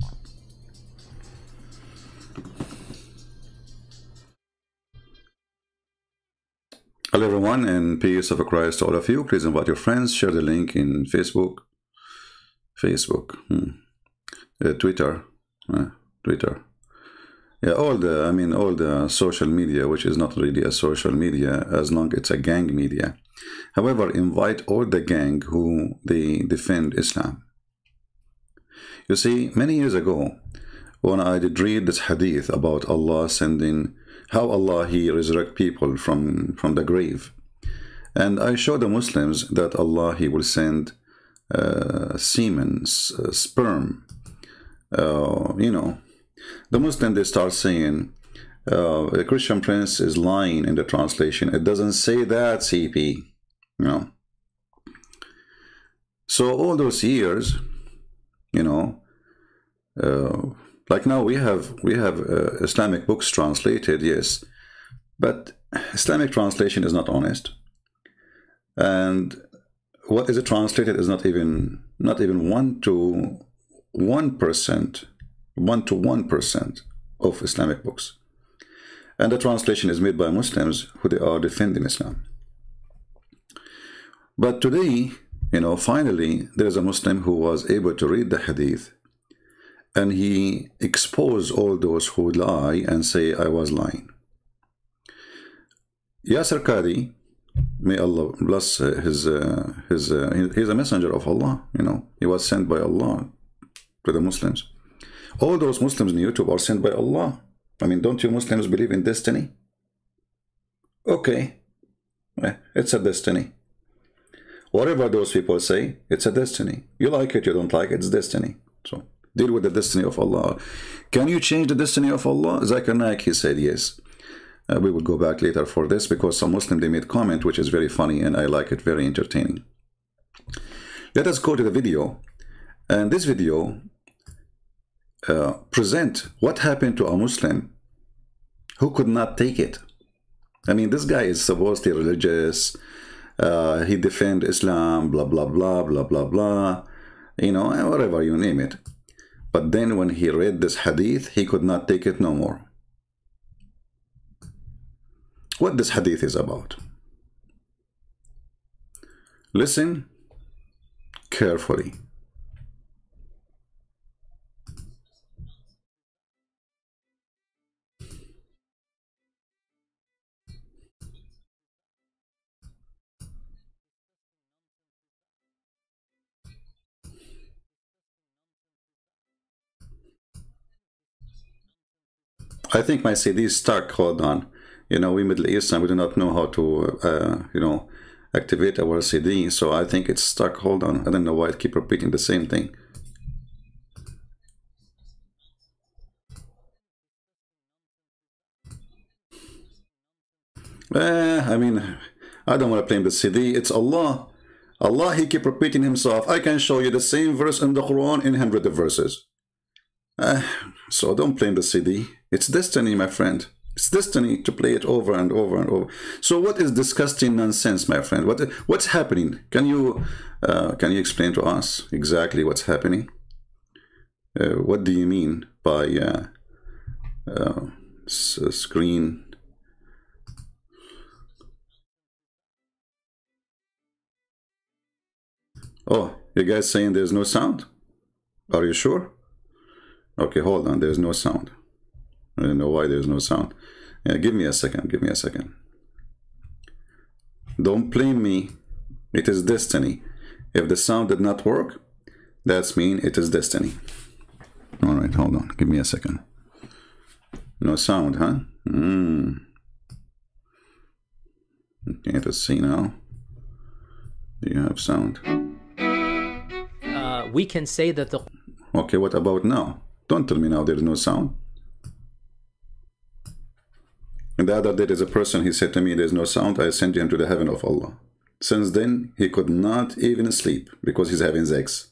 Hello everyone, and peace of Christ to all of you. Please invite your friends, share the link in Facebook, Twitter, Twitter. Yeah, all the social media, which is not really a social media as long it's a gang media. However, invite all the gang who they defend Islam. You see, many years ago, when I did read this hadith about Allah sending, how Allah He resurrect people from the grave, and I showed the Muslims that Allah He will send semen, sperm. The Muslim, they start saying the Christian Prince is lying in the translation. It doesn't say that, CP. So all those years, like now we have Islamic books translated, yes, but Islamic translation is not honest, and what is it translated is not even 1 to 1% of Islamic books, and the translation is made by Muslims who they are defending Islam. But today, finally there is a Muslim who was able to read the hadith, and he exposed all those who lie and say I was lying. Yasir Qadhi, may Allah bless he's a messenger of Allah. He was sent by Allah to the Muslims. All those Muslims in YouTube are sent by Allah. Don't you Muslims believe in destiny? Okay, it's a destiny. Whatever those people say, it's a destiny. You like it, you don't like it, it's destiny. So deal with the destiny of Allah. Can you change the destiny of Allah? Zakir Naik, he said yes. We will go back later for this, because some Muslim, they made comment which is very funny, and I like it, very entertaining. Let us go to the video, and this video present what happened to a Muslim who could not take it. This guy is supposedly religious, he defend Islam, blah blah blah blah blah blah, whatever you name it. But then when he read this hadith, he could not take it no more. What this hadith is about? Listen carefully. I think my CD is stuck. Hold on. We Middle Eastern, we do not know how to, activate our CD. So I think it's stuck. Hold on. I don't know why I keep repeating the same thing. I don't want to blame the CD. It's Allah. Allah, He keep repeating Himself. I can show you the same verse in the Quran in hundreds of verses. So don't blame the CD. It's destiny, my friend. It's destiny to play it over and over and over. So what is disgusting nonsense, my friend? What's happening? Can you explain to us exactly what's happening? What do you mean by screen? Oh, you guys saying there's no sound? Are you sure? Okay, hold on. There's no sound. I don't know why there's no sound. Give me a second. Give me a second. Don't blame me. It is destiny. If the sound did not work, that's mean it is destiny. All right, hold on. Give me a second. No sound, huh? Okay, let's see now. Do you have sound? We can say that the... Okay, what about now? Don't tell me now there's no sound. And the other day there's a person, he said to me, there's no sound, I sent him to the heaven of Allah. Since then, he could not even sleep because he's having sex.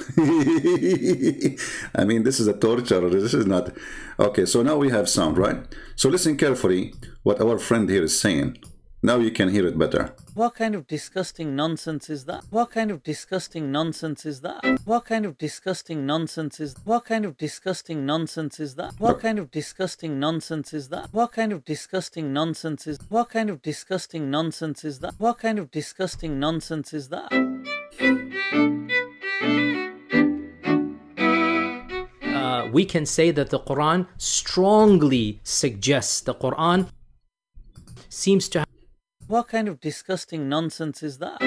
This is a torture. This is not... Okay, so now we have sound, right? So listen carefully what our friend here is saying. Now you can hear it better. What kind of disgusting nonsense is that? What kind of disgusting nonsense is that? What kind of disgusting nonsense is what kind of disgusting nonsense is that? What kind of disgusting nonsense is that? What kind of disgusting nonsense is what kind of disgusting nonsense is that? What kind of disgusting nonsense is that? We can say that the Quran strongly suggests, the Quran seems to have. What kind of disgusting nonsense is that?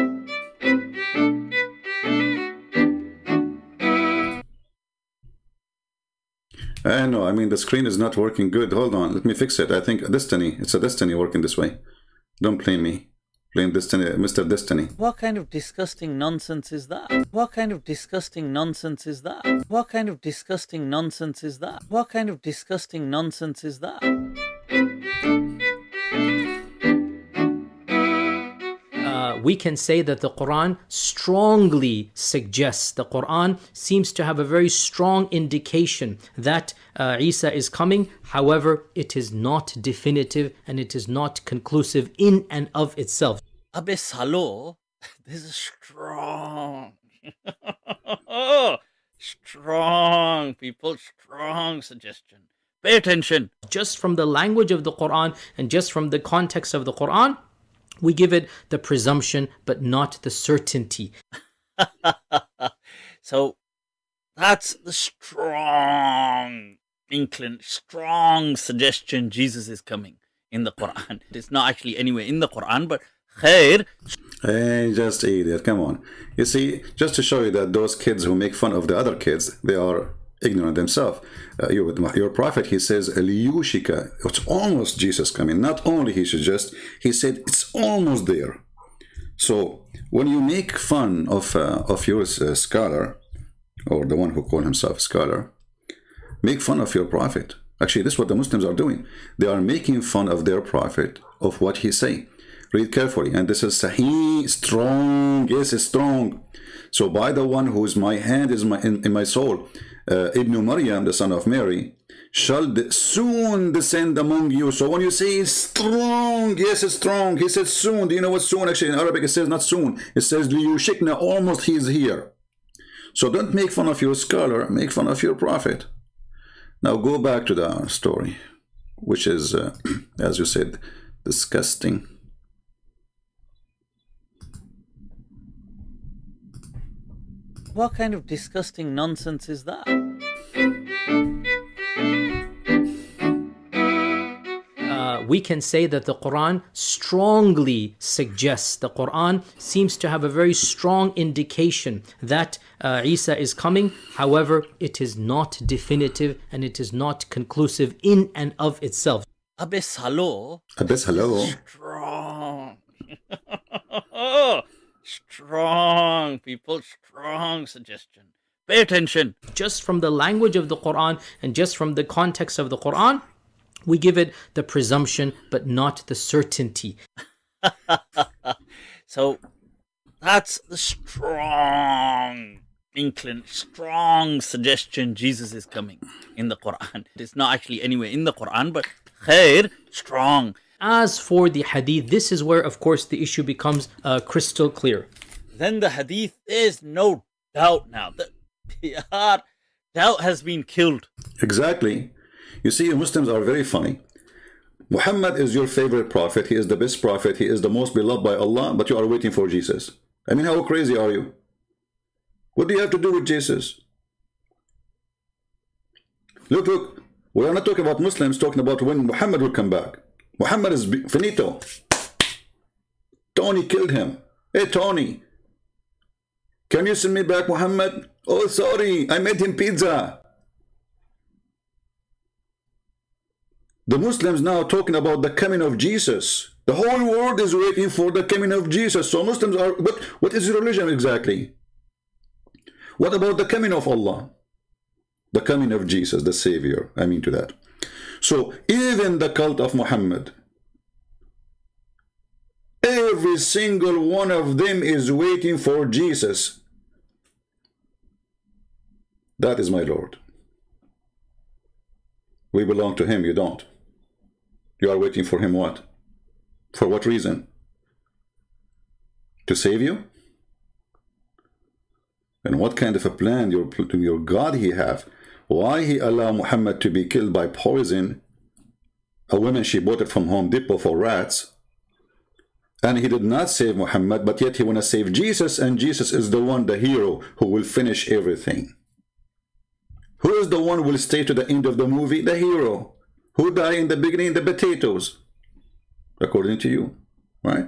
No, I mean the screen is not working good. Hold on, let me fix it. I think Destiny, it's a Destiny working this way. Don't blame me. Blame Destiny, Mr. Destiny. What kind of disgusting nonsense is that? What kind of disgusting nonsense is that? What kind of disgusting nonsense is that? What kind of disgusting nonsense is that? We can say that the Quran strongly suggests, the Quran seems to have a very strong indication that Isa is coming. However, it is not definitive and it is not conclusive in and of itself. Abe Salo, this is strong. Strong, people, strong suggestion. Pay attention. Just from the language of the Quran and just from the context of the Quran, we give it the presumption, but not the certainty. So that's the strong strong suggestion Jesus is coming in the Quran. It's not actually anywhere in the Quran, but khair. Hey, just idiot, come on. You see, just to show you that those kids who make fun of the other kids, they are ignorant themselves. Your prophet, he says, Liyushika, it's almost Jesus coming. Not only he suggests, he said it's almost there. So when you make fun of your scholar, or the one who call himself scholar, make fun of your prophet. Actually, this is what the Muslims are doing. They are making fun of their prophet, of what he say. Read carefully, and this is Sahih, strong. Yes, it's strong. So by the one whose my hand is in my soul, Ibn Maryam, the son of Mary, shall soon descend among you. So when you say strong, yes, it's strong. He said soon. Do you know what soon? Actually, in Arabic, it says not soon. It says liyushikna, almost he is here. So don't make fun of your scholar. Make fun of your prophet. Now go back to the story, which is, as you said, disgusting. What kind of disgusting nonsense is that? We can say that the Quran strongly suggests, the Quran seems to have a very strong indication that Isa is coming. However, it is not definitive and it is not conclusive in and of itself. Abyss hello. Abyss hello. Strong. Strong, people, strong suggestion. Pay attention. Just from the language of the Quran and just from the context of the Quran, we give it the presumption, but not the certainty. So that's the strong suggestion Jesus is coming in the Quran. It's not actually anywhere in the Quran, but khair, strong. As for the hadith, this is where, of course, the issue becomes crystal clear. Then the hadith, there's no doubt now. Doubt has been killed. Exactly. You see, Muslims are very funny. Muhammad is your favorite prophet. He is the best prophet. He is the most beloved by Allah, but you are waiting for Jesus. I mean, how crazy are you? What do you have to do with Jesus? Look. We are not talking about Muslims, talking about when Muhammad will come back. Muhammad is finito. Tony killed him. Hey, Tony, can you send me back Muhammad? Oh, sorry, I made him pizza. The Muslims now talking about the coming of Jesus. The whole world is waiting for the coming of Jesus. So Muslims are, but what is religion exactly? What about the coming of Allah? The coming of Jesus, the Savior, I mean to that. So even the cult of Muhammad, every single one of them is waiting for Jesus. That is my Lord. We belong to him, you don't. You are waiting for him what? For what reason? To save you? And what kind of a plan your God he have? Why he allow Muhammad to be killed by poison? A woman, she bought it from Home Depot for rats. And he did not save Muhammad, but yet he want to save Jesus, and Jesus is the one, the hero, who will finish everything. Who is the one who will stay to the end of the movie? The hero. Who died in the beginning? The potatoes. According to you, right?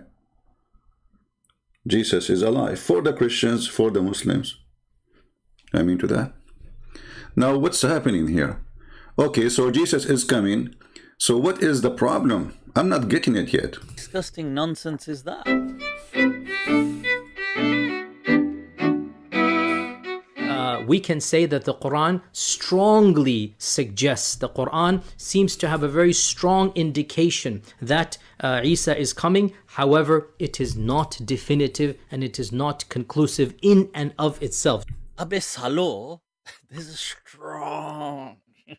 Jesus is alive for the Christians, for the Muslims. Amen to that. Now, what's happening here? Okay, so Jesus is coming. So what is the problem? I'm not getting it yet. Disgusting nonsense is that? We can say that the Quran strongly suggests, the Quran seems to have a very strong indication that Isa is coming. However, it is not definitive and it is not conclusive in and of itself. Abe Salo, this is strong.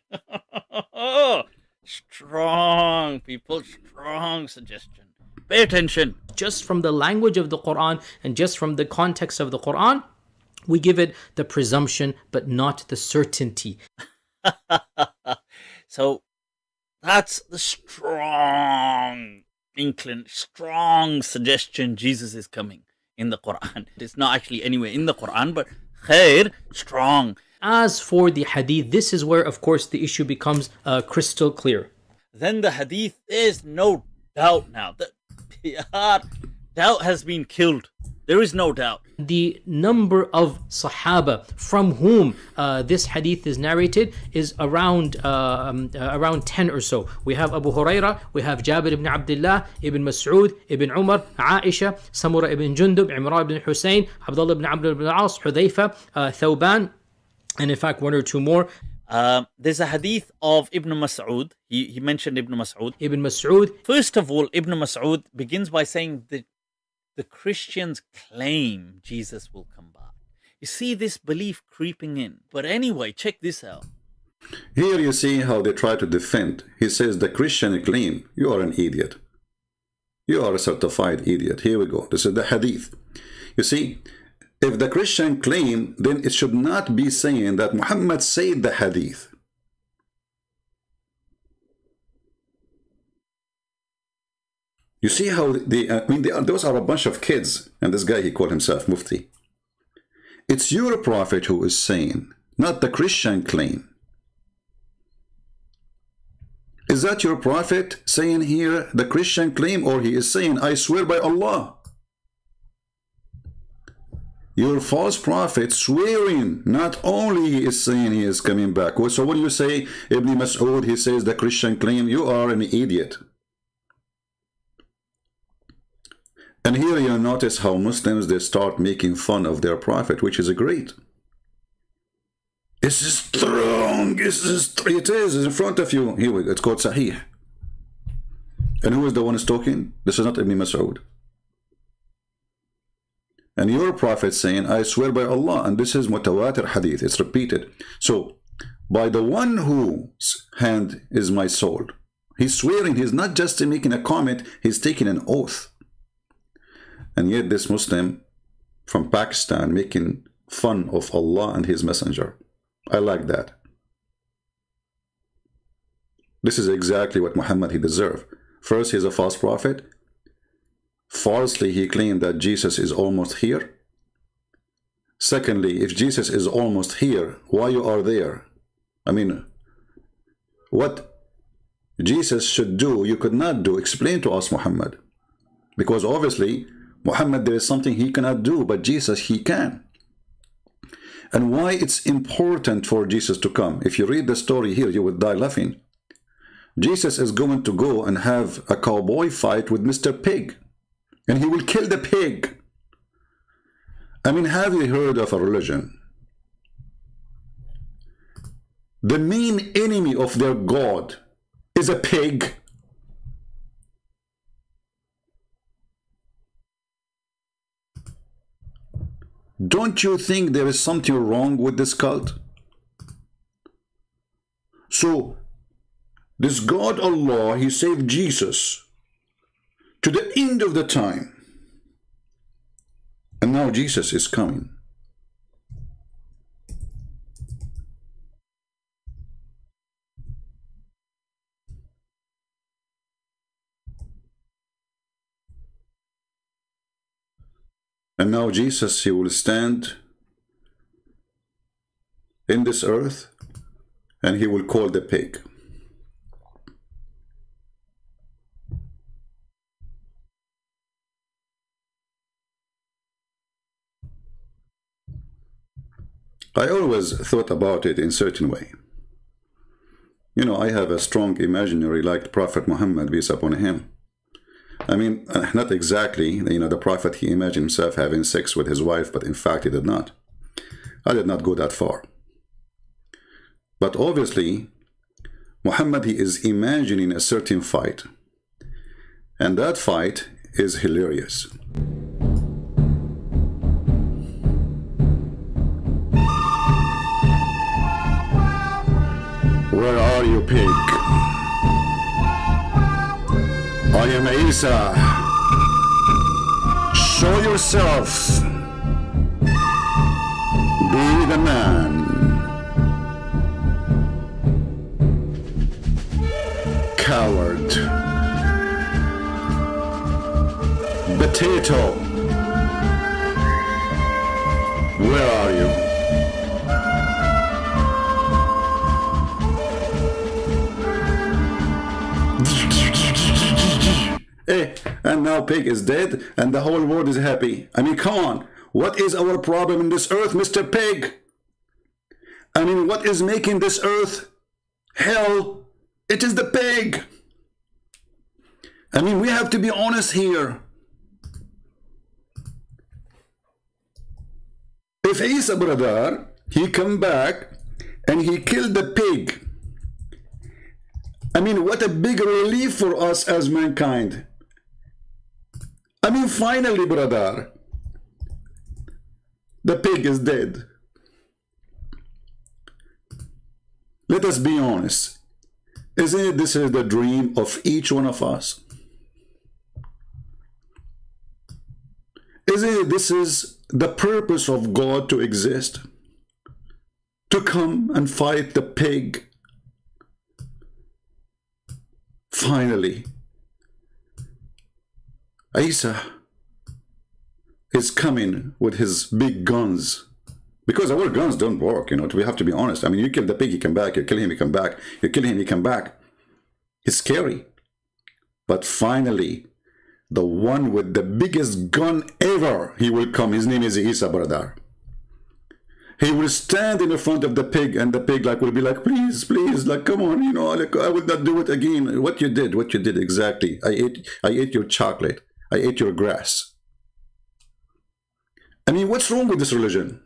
Strong, people, strong suggestion. Pay attention. Just from the language of the Quran and just from the context of the Quran, we give it the presumption, but not the certainty. So that's the strong suggestion Jesus is coming in the Quran. It's not actually anywhere in the Quran, but khair, strong. As for the hadith, this is where, of course, the issue becomes crystal clear. Then the hadith, there's no doubt now. Doubt has been killed. There is no doubt. The number of Sahaba from whom this hadith is narrated is around 10 or so. We have Abu Huraira, we have Jabir ibn Abdullah, Ibn Mas'ud, Ibn Umar, Aisha, Samura ibn Jundub, Imran ibn Hussein, Abdullah ibn Abdul ibn As, Hudhayfa, Thawban, and in fact one or two more. There's a hadith of Ibn Mas'ud. He mentioned Ibn Mas'ud. Ibn Mas'ud. First of all, Ibn Mas'ud begins by saying that the Christians claim Jesus will come back. You see this belief creeping in. But anyway, check this out. Here you see how they try to defend. He says the Christian claim. You are an idiot. You are a certified idiot. Here we go. This is the hadith. You see, if the Christian claim, then it should not be saying that Muhammad said the hadith. You see how those are a bunch of kids, and this guy, he called himself Mufti. It's your prophet who is saying, not the Christian claim. Is that your prophet saying here the Christian claim, or he is saying, I swear by Allah? Your false prophet swearing, not only he is saying he is coming back. So when you say Ibn Mas'ud, he says the Christian claim, you are an idiot. And here you notice how Muslims, they start making fun of their prophet, which is great. This is strong. It is in front of you. Here we go. It's called Sahih. And who is the one who's talking? This is not Ibn Mas'ud. And your prophet saying, I swear by Allah, and this is mutawatir hadith, it's repeated. So, by the one whose hand is my soul, he's swearing, he's not just making a comment, he's taking an oath. And yet this Muslim from Pakistan making fun of Allah and his messenger. I like that. This is exactly what Muhammad he deserved. First, he's a false prophet. Falsely, he claimed that Jesus is almost here. Secondly, if Jesus is almost here, why you are there? I mean, what Jesus should do, you could not do. Explain to us, Muhammad. Because obviously, Muhammad, there is something he cannot do, but Jesus, he can. And why it's important for Jesus to come. If you read the story here, you would die laughing. Jesus is going to go and have a cowboy fight with Mr. Pig. And he will kill the pig. I mean, have you heard of a religion? The main enemy of their God is a pig. Don't you think there is something wrong with this cult? So, this God Allah, he saved Jesus to the end of the time. And now Jesus is coming. And now Jesus, he will stand in this earth and he will call the pig. I always thought about it in a certain way. You know, I have a strong imaginary like Prophet Muhammad, peace upon him. I mean, not exactly, you know, the Prophet, he imagined himself having sex with his wife, but in fact he did not. I did not go that far. But obviously, Muhammad, he is imagining a certain fight. And that fight is hilarious. Where are you, pig? I am Isa. Show yourself. Be the man. Coward. Potato. Where are you? And now pig is dead and the whole world is happy. I mean, come on. What is our problem in this earth, Mr. Pig? I mean, what is making this earth hell? It is the pig. I mean, we have to be honest here. If Isa, brother, he come back and he killed the pig, I mean, what a big relief for us as mankind. I mean, finally, brother, the pig is dead. Let us be honest. Isn't it this is the dream of each one of us? Isn't it this is the purpose of God to exist? To come and fight the pig. Finally, Isa is coming with his big guns. Because our guns don't work, you know, we have to be honest. I mean, you kill the pig, he come back. You kill him, he come back. You kill him, he come back. It's scary. But finally, the one with the biggest gun ever, he will come. His name is Isa, brother. He will stand in the front of the pig, and the pig like will be like, please, please, like, come on, you know, like, I will not do it again. What you did exactly. I ate your chocolate. I ate your grass. I mean, what's wrong with this religion?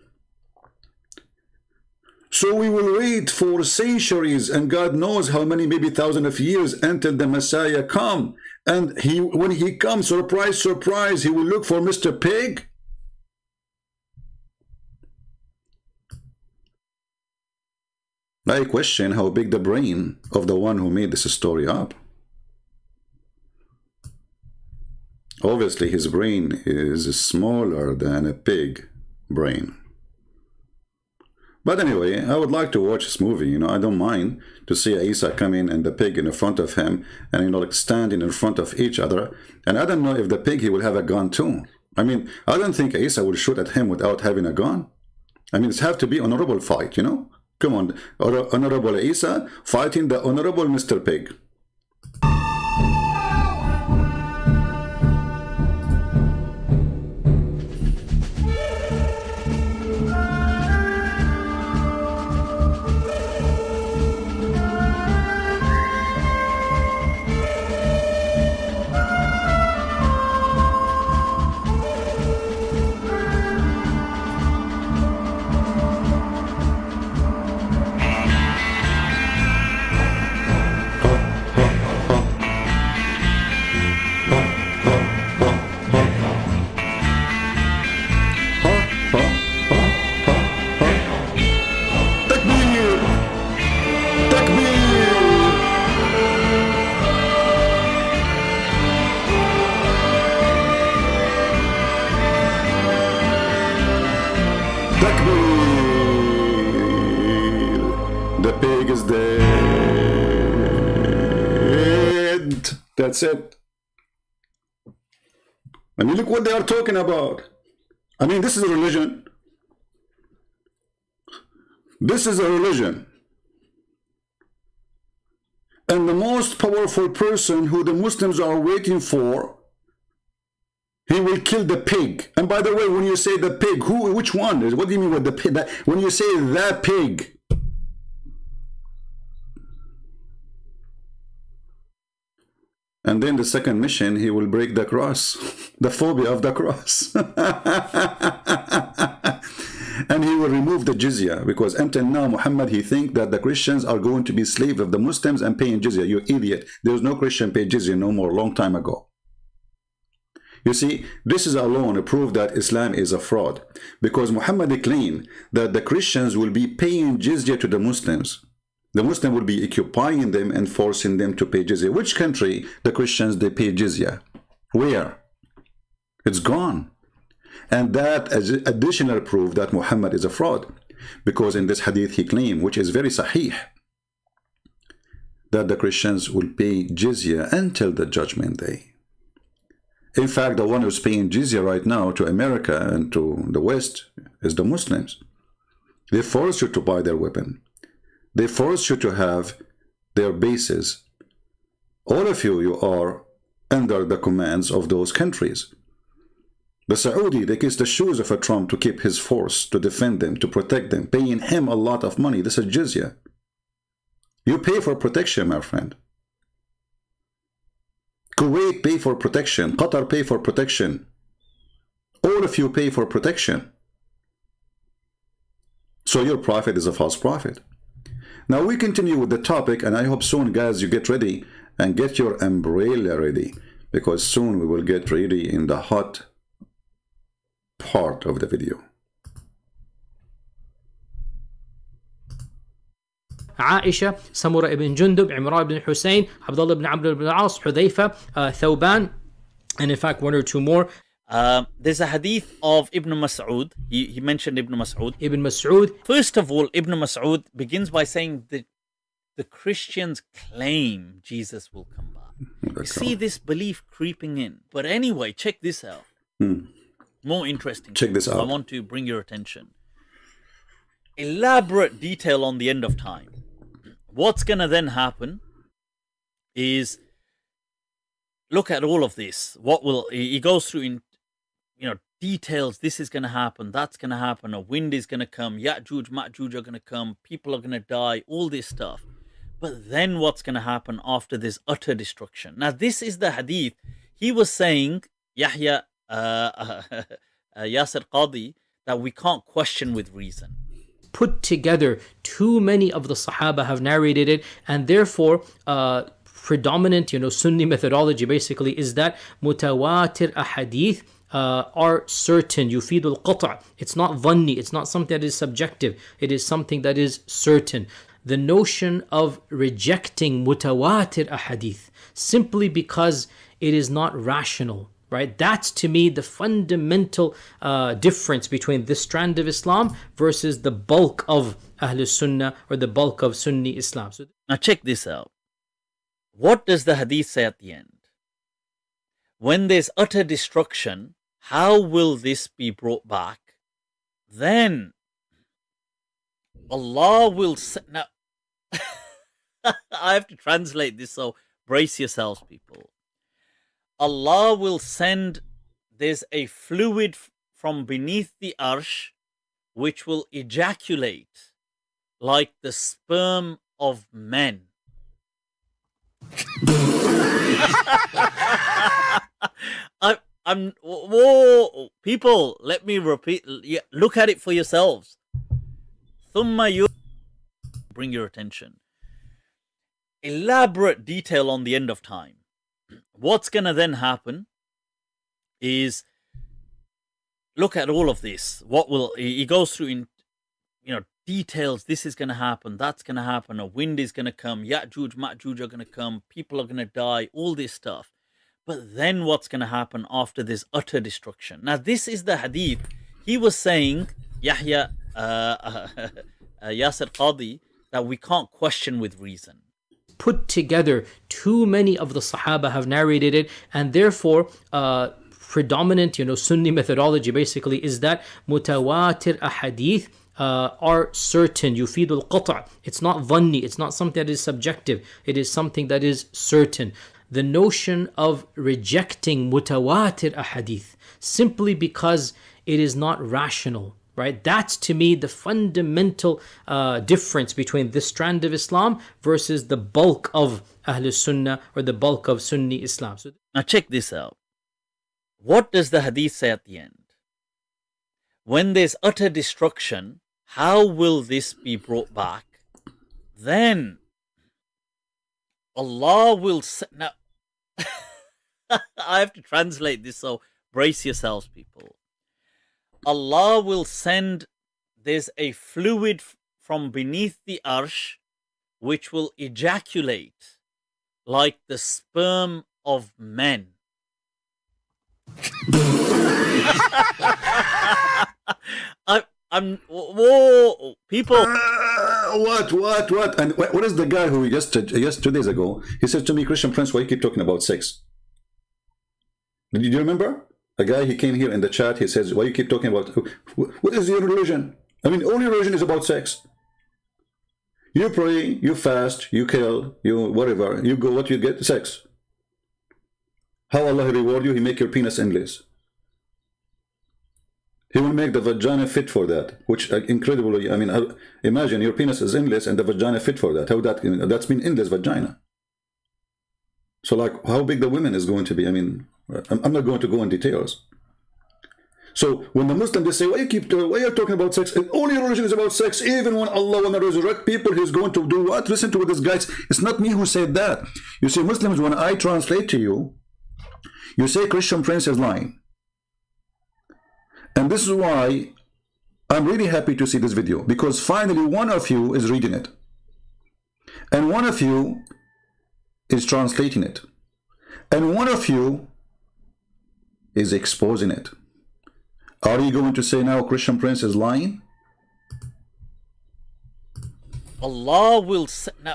So we will wait for centuries, and God knows how many, maybe thousands of years until the Messiah come. And when he comes, surprise, surprise, he will look for Mr. Pig. I question how big the brain of the one who made this story up. Obviously, his brain is smaller than a pig brain. But anyway, I would like to watch this movie, you know, I don't mind to see Isa come in and the pig in front of him and, you know, like standing in front of each other. And I don't know if the pig, he will have a gun too. I mean, I don't think Isa will shoot at him without having a gun. I mean, it's have to be honorable fight, you know. Come on, Honorable Isa fighting the Honorable Mr. Pig. The pig is dead. That's it. I mean, look what they are talking about. I mean, this is a religion. This is a religion. And the most powerful person who the Muslims are waiting for, he will kill the pig. And by the way, when you say the pig, which one? What do you mean with the pig? When you say the pig, and then the second mission, he will break the cross, the phobia of the cross. And he will remove the jizya, because until now, Muhammad, he thinks that the Christians are going to be slaves of the Muslims and paying jizya. You idiot. There was no Christian pay jizya no more, long time ago. You see, this is alone a proof that Islam is a fraud, because Muhammad claimed that the Christians will be paying jizya to the Muslims. The Muslim will be occupying them and forcing them to pay jizya. Which country the Christians, they pay jizya? Where? It's gone. And that is additional proof that Muhammad is a fraud, because in this hadith he claimed, which is very sahih, that the Christians will pay jizya until the judgment day. In fact, the one who's paying jizya right now to America and to the West is the Muslims. They force you to buy their weapon. They force you to have their bases. All of you, you are under the commands of those countries. The Saudi, they kiss the shoes of a Trump to keep his force, to defend them, to protect them, paying him a lot of money. This is jizya. You pay for protection, my friend. Kuwait pay for protection. Qatar pay for protection. All of you pay for protection. So your prophet is a false prophet. Now we continue with the topic, and I hope soon, guys, you get ready and get your umbrella ready, because soon we will get ready in the hot part of the video. عائشة, Samura ibn Jundub, Imran ibn Hussein, Abdullah ibn Amr ibn al-As, Hudhayfa, Thawban, and in fact one or two more. There's a hadith of Ibn Mas'ud. He mentioned Ibn Mas'ud. Ibn Mas'ud. First of all, Ibn Mas'ud begins by saying that the Christians claim Jesus will come back. You see this belief creeping in. But anyway, check this out. More interesting. Check this out. I want to bring your attention. Elaborate detail on the end of time. What's going to then happen is, look at all of this. What will, he goes through in, details. This is going to happen. That's going to happen. A wind is going to come. Ya'juj, Ma'juj are going to come. People are going to die. All this stuff. But then what's going to happen after this utter destruction? Now, this is the hadith. He was saying, Yahya Yasir Qadi, that we can't question with reason. Put together, too many of the Sahaba have narrated it, and therefore predominant Sunni methodology basically is that mutawatir ahadith are certain. Yufidul qata'. It's not dhanni, it's not something that is subjective, it is something that is certain. The notion of rejecting mutawatir ahadith simply because it is not rational, right? That's to me the fundamental difference between this strand of Islam versus the bulk of Ahl Sunnah or the bulk of Sunni Islam. So now check this out. What does the hadith say at the end? When there's utter destruction, how will this be brought back? Then Allah will say, now I have to translate this, so brace yourselves, people. Allah will send, there's a fluid from beneath the arsh which will ejaculate like the sperm of men. Whoa, people, let me repeat. Look at it for yourselves. Thumma you bring your attention. Elaborate detail on the end of time. What's going to then happen is, look at all of this. What will, he goes through in, details. This is going to happen. That's going to happen. A wind is going to come. Ya'juj, Ma'juj are going to come. People are going to die. All this stuff. But then what's going to happen after this utter destruction? Now, this is the hadith. He was saying, Yahya Yasir Qadi, that we can't question with reason. Put together. Too many of the Sahaba have narrated it, and therefore predominant, Sunni methodology basically is that mutawatir ahadith are certain. Yufidul qata'. It's not dhanni. It's not something that is subjective. It is something that is certain. The notion of rejecting mutawatir ahadith simply because it is not rational, right? That's to me the fundamental difference between this strand of Islam versus the bulk of Ahlul Sunnah or the bulk of Sunni Islam. So, now check this out. What does the hadith say at the end? When there's utter destruction, how will this be brought back? Then Allah will say, now I have to translate this, so brace yourselves, people. Allah will send, there's a fluid from beneath the arsh which will ejaculate like the sperm of men. Whoa, people. What? And what is the guy who just 2 days ago, he said to me, Christian Prince, why you keep talking about sex? Do you remember? A guy, he came here in the chat, he says, why you keep talking about, what is your religion? I mean, all your religion is about sex. You pray, you fast, you kill, you whatever, you go, what you get? Sex. How Allah reward you? He make your penis endless. He will make the vagina fit for that, which incredibly, I mean, imagine your penis is endless and the vagina fit for that. How that's been endless vagina. So like how big the women is going to be, I mean, I'm not going to go in details. So when the Muslims, they say, why are you talking about sex? All your religion is about sex. Even when Allah want to resurrect people, He's going to do what? Listen to this, guys. It's not me who said that. You see, Muslims, when I translate to you, you say Christian Prince is lying. And this is why I'm really happy to see this video, because finally one of you is reading it. And one of you is translating it. And one of you is exposing it. Are you going to say now Christian Prince is lying? Allah will say, now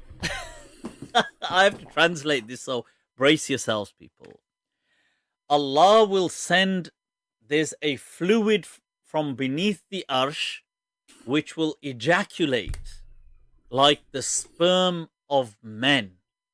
I have to translate this, so brace yourselves, people. Allah will send, there's a fluid from beneath the arsh which will ejaculate like the sperm of men.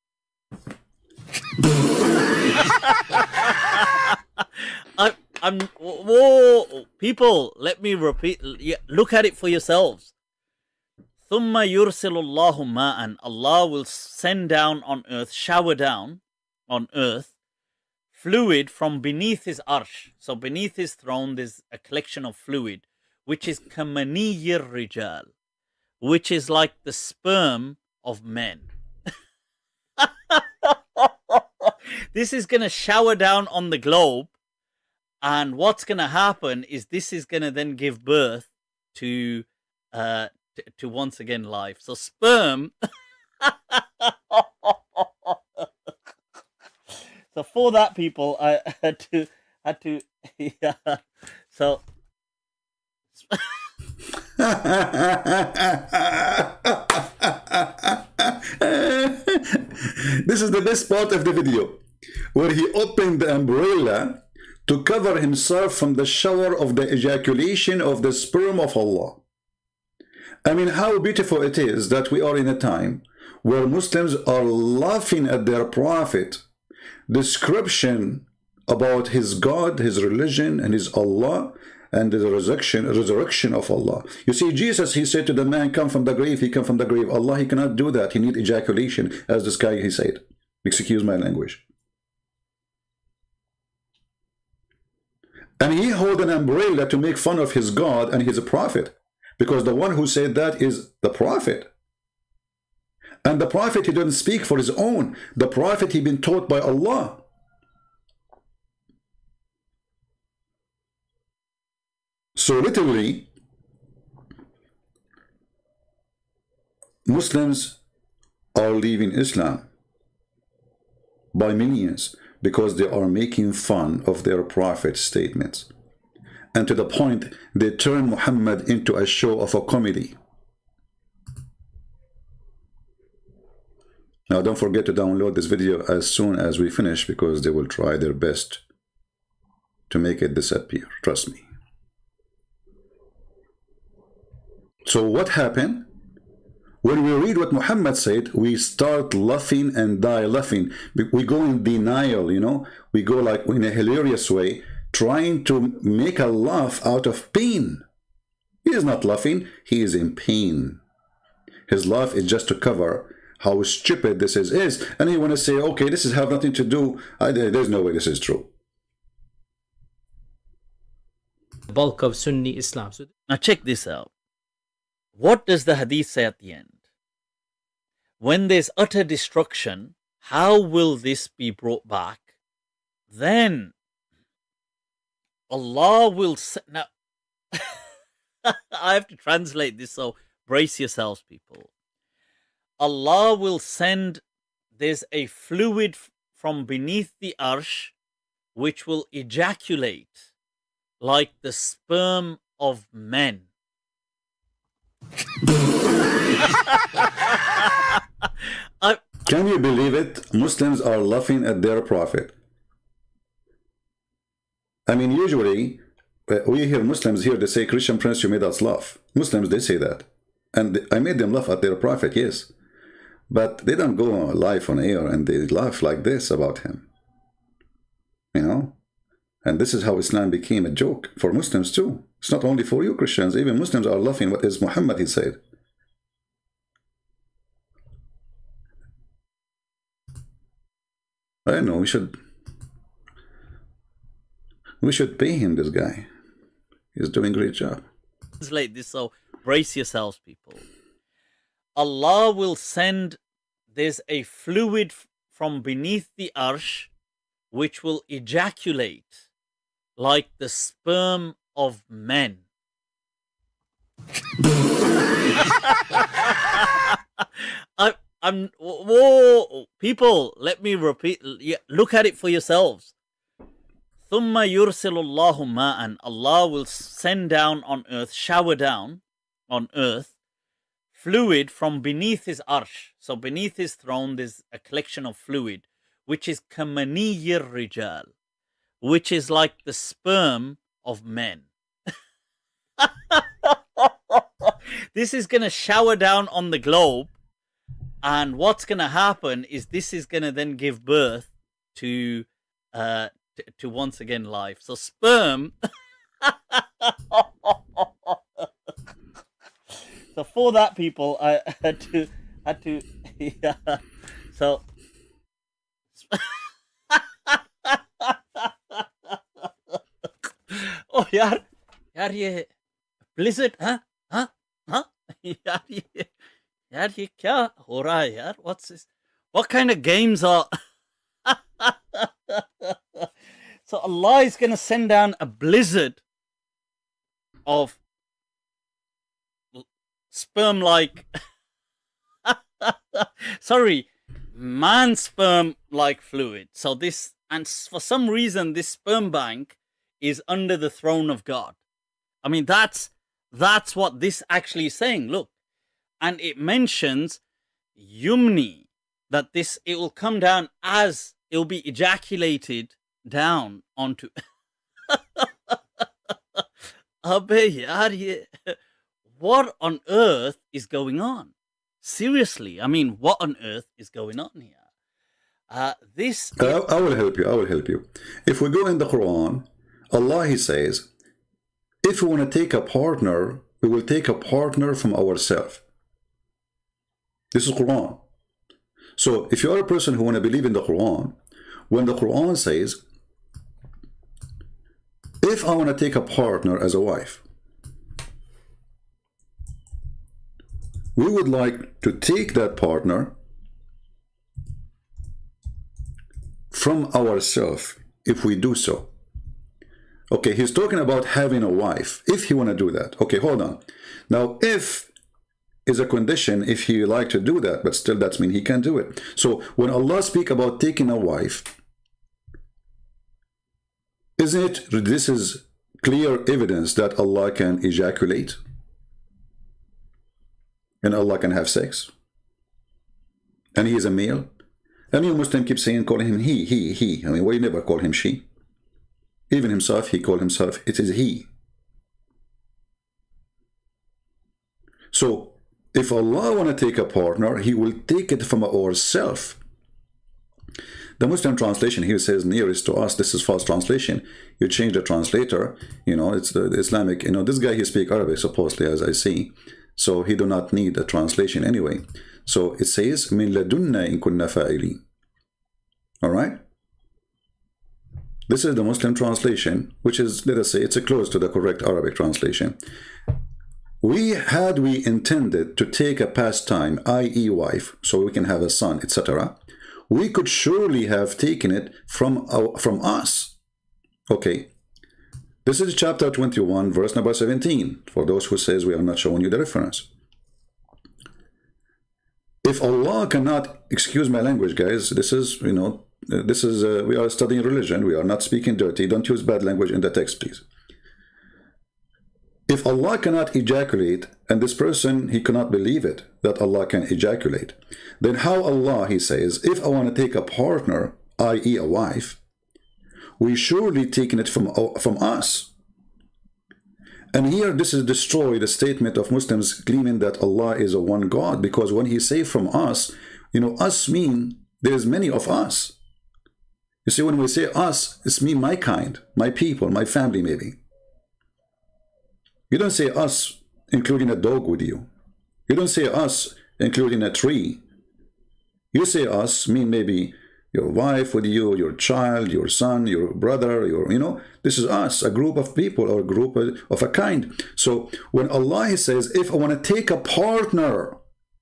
Whoa, people, let me repeat, look at it for yourselves. ثُمَّ يُرْسِلُ اللَّهُ مَاءً. Allah will send down on earth, shower down on earth, fluid from beneath His arsh. So beneath His throne, there's a collection of fluid, which is كَمَنِيِّ الرِّجَالِ, which is like the sperm of men. This is going to shower down on the globe, and what's going to happen is this is going to then give birth to once again life. So sperm. So for that, people, I had to yeah. So this is the best part of the video, where he opened the umbrella to cover himself from the shower of the ejaculation of the sperm of Allah. I mean, how beautiful it is that we are in a time where Muslims are laughing at their prophet description about his God, his religion, and his Allah, and the resurrection of Allah. You see, Jesus, he said to the man, come from the grave, he come from the grave. Allah, he cannot do that. He need ejaculation, as this guy, he said. Excuse my language. And he hold an umbrella to make fun of his God and his prophet, because the one who said that is the prophet. And the prophet, he didn't speak for his own. The prophet, he been taught by Allah. So literally, Muslims are leaving Islam by millions because they are making fun of their prophet's statements. And to the point, they turn Muhammad into a show of a comedy. Now, don't forget to download this video as soon as we finish, because they will try their best to make it disappear. Trust me. So what happened? When we read what Muhammad said, we start laughing and die laughing. We go in denial, you know. We go like in a hilarious way, trying to make a laugh out of pain. He is not laughing, he is in pain. His laugh is just to cover how stupid this is. And he want to say, okay, this is have nothing to do. There's no way this is true. The bulk of Sunni Islam. So Now check this out. What does the hadith say at the end? When there's utter destruction, how will this be brought back? Then Allah will say, now I have to translate this, so brace yourselves, people. Allah will send, there's a fluid from beneath the arsh which will ejaculate like the sperm of men. Can you believe it? Muslims are laughing at their prophet. I mean, usually we hear Muslims here, they say, Christian Prince, you made us laugh. Muslims, they say that. And I made them laugh at their prophet, yes. But they don't go live on air and they laugh like this about him. You know? And this is how Islam became a joke for Muslims too. It's not only for you Christians, even Muslims are laughing what is Muhammad, he said. I know, we should pay him, this guy. He's doing a great job. Translate this, so brace yourselves, people. Allah will send, there's a fluid from beneath the arsh which will ejaculate like the sperm of men. Whoa, people, let me repeat. Look at it for yourselves. ثُمَّ يُرْسِلُ اللَّهُ مَاءً. Allah will send down on earth, shower down on earth, fluid from beneath his arsh. So beneath his throne, there's a collection of fluid, which is كَمَنِيِّ الرِّجَالِ, which is like the sperm of men. This is going to shower down on the globe. And what's going to happen is this is going to then give birth to once again life. So sperm. So for that, people, I had to yeah. So oh yaar ye blizzard, huh? Yaar, ye kya ho raha hai, yaar? What's this? What kind of games are... So Allah is going to send down a blizzard of sperm-like... Sorry, man sperm-like fluid. So this... And for some reason, this sperm bank is under the throne of God. I mean, that's what this actually is saying. Look. And it mentions yumni, that it will come down as it will be ejaculated down onto. What on earth is going on? Seriously, I mean, what on earth is going on here? I will help you. I will help you. If we go in the Quran, Allah, he says, if we want to take a partner, we will take a partner from ourselves. This is Quran. So if you are a person who want to believe in the Quran, when the Quran says, if I want to take a partner as a wife, we would like to take that partner from ourselves if we do so. Okay, he's talking about having a wife, if he want to do that. Okay, hold on. Now, if is a condition if he like to do that, but still that means he can do it. So when Allah speak about taking a wife, isn't it this is clear evidence that Allah can ejaculate and Allah can have sex and he is a male? A new Muslim keeps saying, calling him he. I mean, why never call him she? Even himself, he called himself, it is he. So, if Allah want to take a partner, he will take it from ourself. The Muslim translation here says nearest to us. This is false translation. You change the translator, you know, it's the Islamic, you know, this guy, he speaks Arabic supposedly, as I see. So he do not need a translation anyway. So it says, min ladunna in kunna fa'ili. Alright? This is the Muslim translation, which is, let us say, it's close to the correct Arabic translation. Had we intended to take a pastime, i.e. wife, so we can have a son, etc., we could surely have taken it from us. Okay. This is chapter 21, verse number 17, for those who says we are not showing you the reference. If Allah cannot, excuse my language, guys, this is, you know, this is, we are studying religion, we are not speaking dirty, don't use bad language in the text, please. If Allah cannot ejaculate, and this person, he cannot believe it, that Allah can ejaculate, then how Allah, he says, if I want to take a partner, i.e. a wife, we surely taken it from us. And here, this is destroy the statement of Muslims claiming that Allah is a one God, because when he say from us, you know, us mean there's many of us. You see, when we say us, it's me, my kind, my people, my family maybe. You don't say us including a dog with you. You don't say us including a tree. You say us mean maybe your wife with you, your child, your son, your brother, your, you know, this is us, a group of people or a group of a kind. So when Allah says, if I want to take a partner,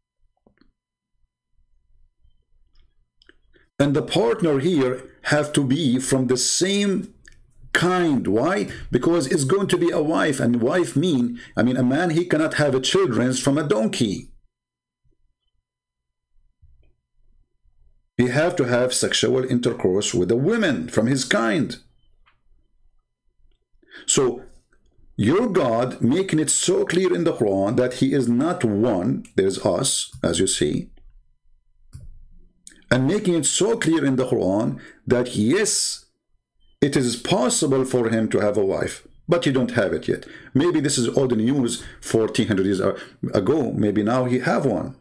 and the partner here have to be from the same kind. Why? Because it's going to be a wife, and wife mean, I mean, a man, he cannot have a children from a donkey. He have to have sexual intercourse with a woman from his kind. So your God making it so clear in the Quran that he is not one, there's us, as you see, and making it so clear in the Quran that yes, it is possible for him to have a wife, but you don't have it yet. Maybe this is old news 1400 years ago. Maybe now he have one.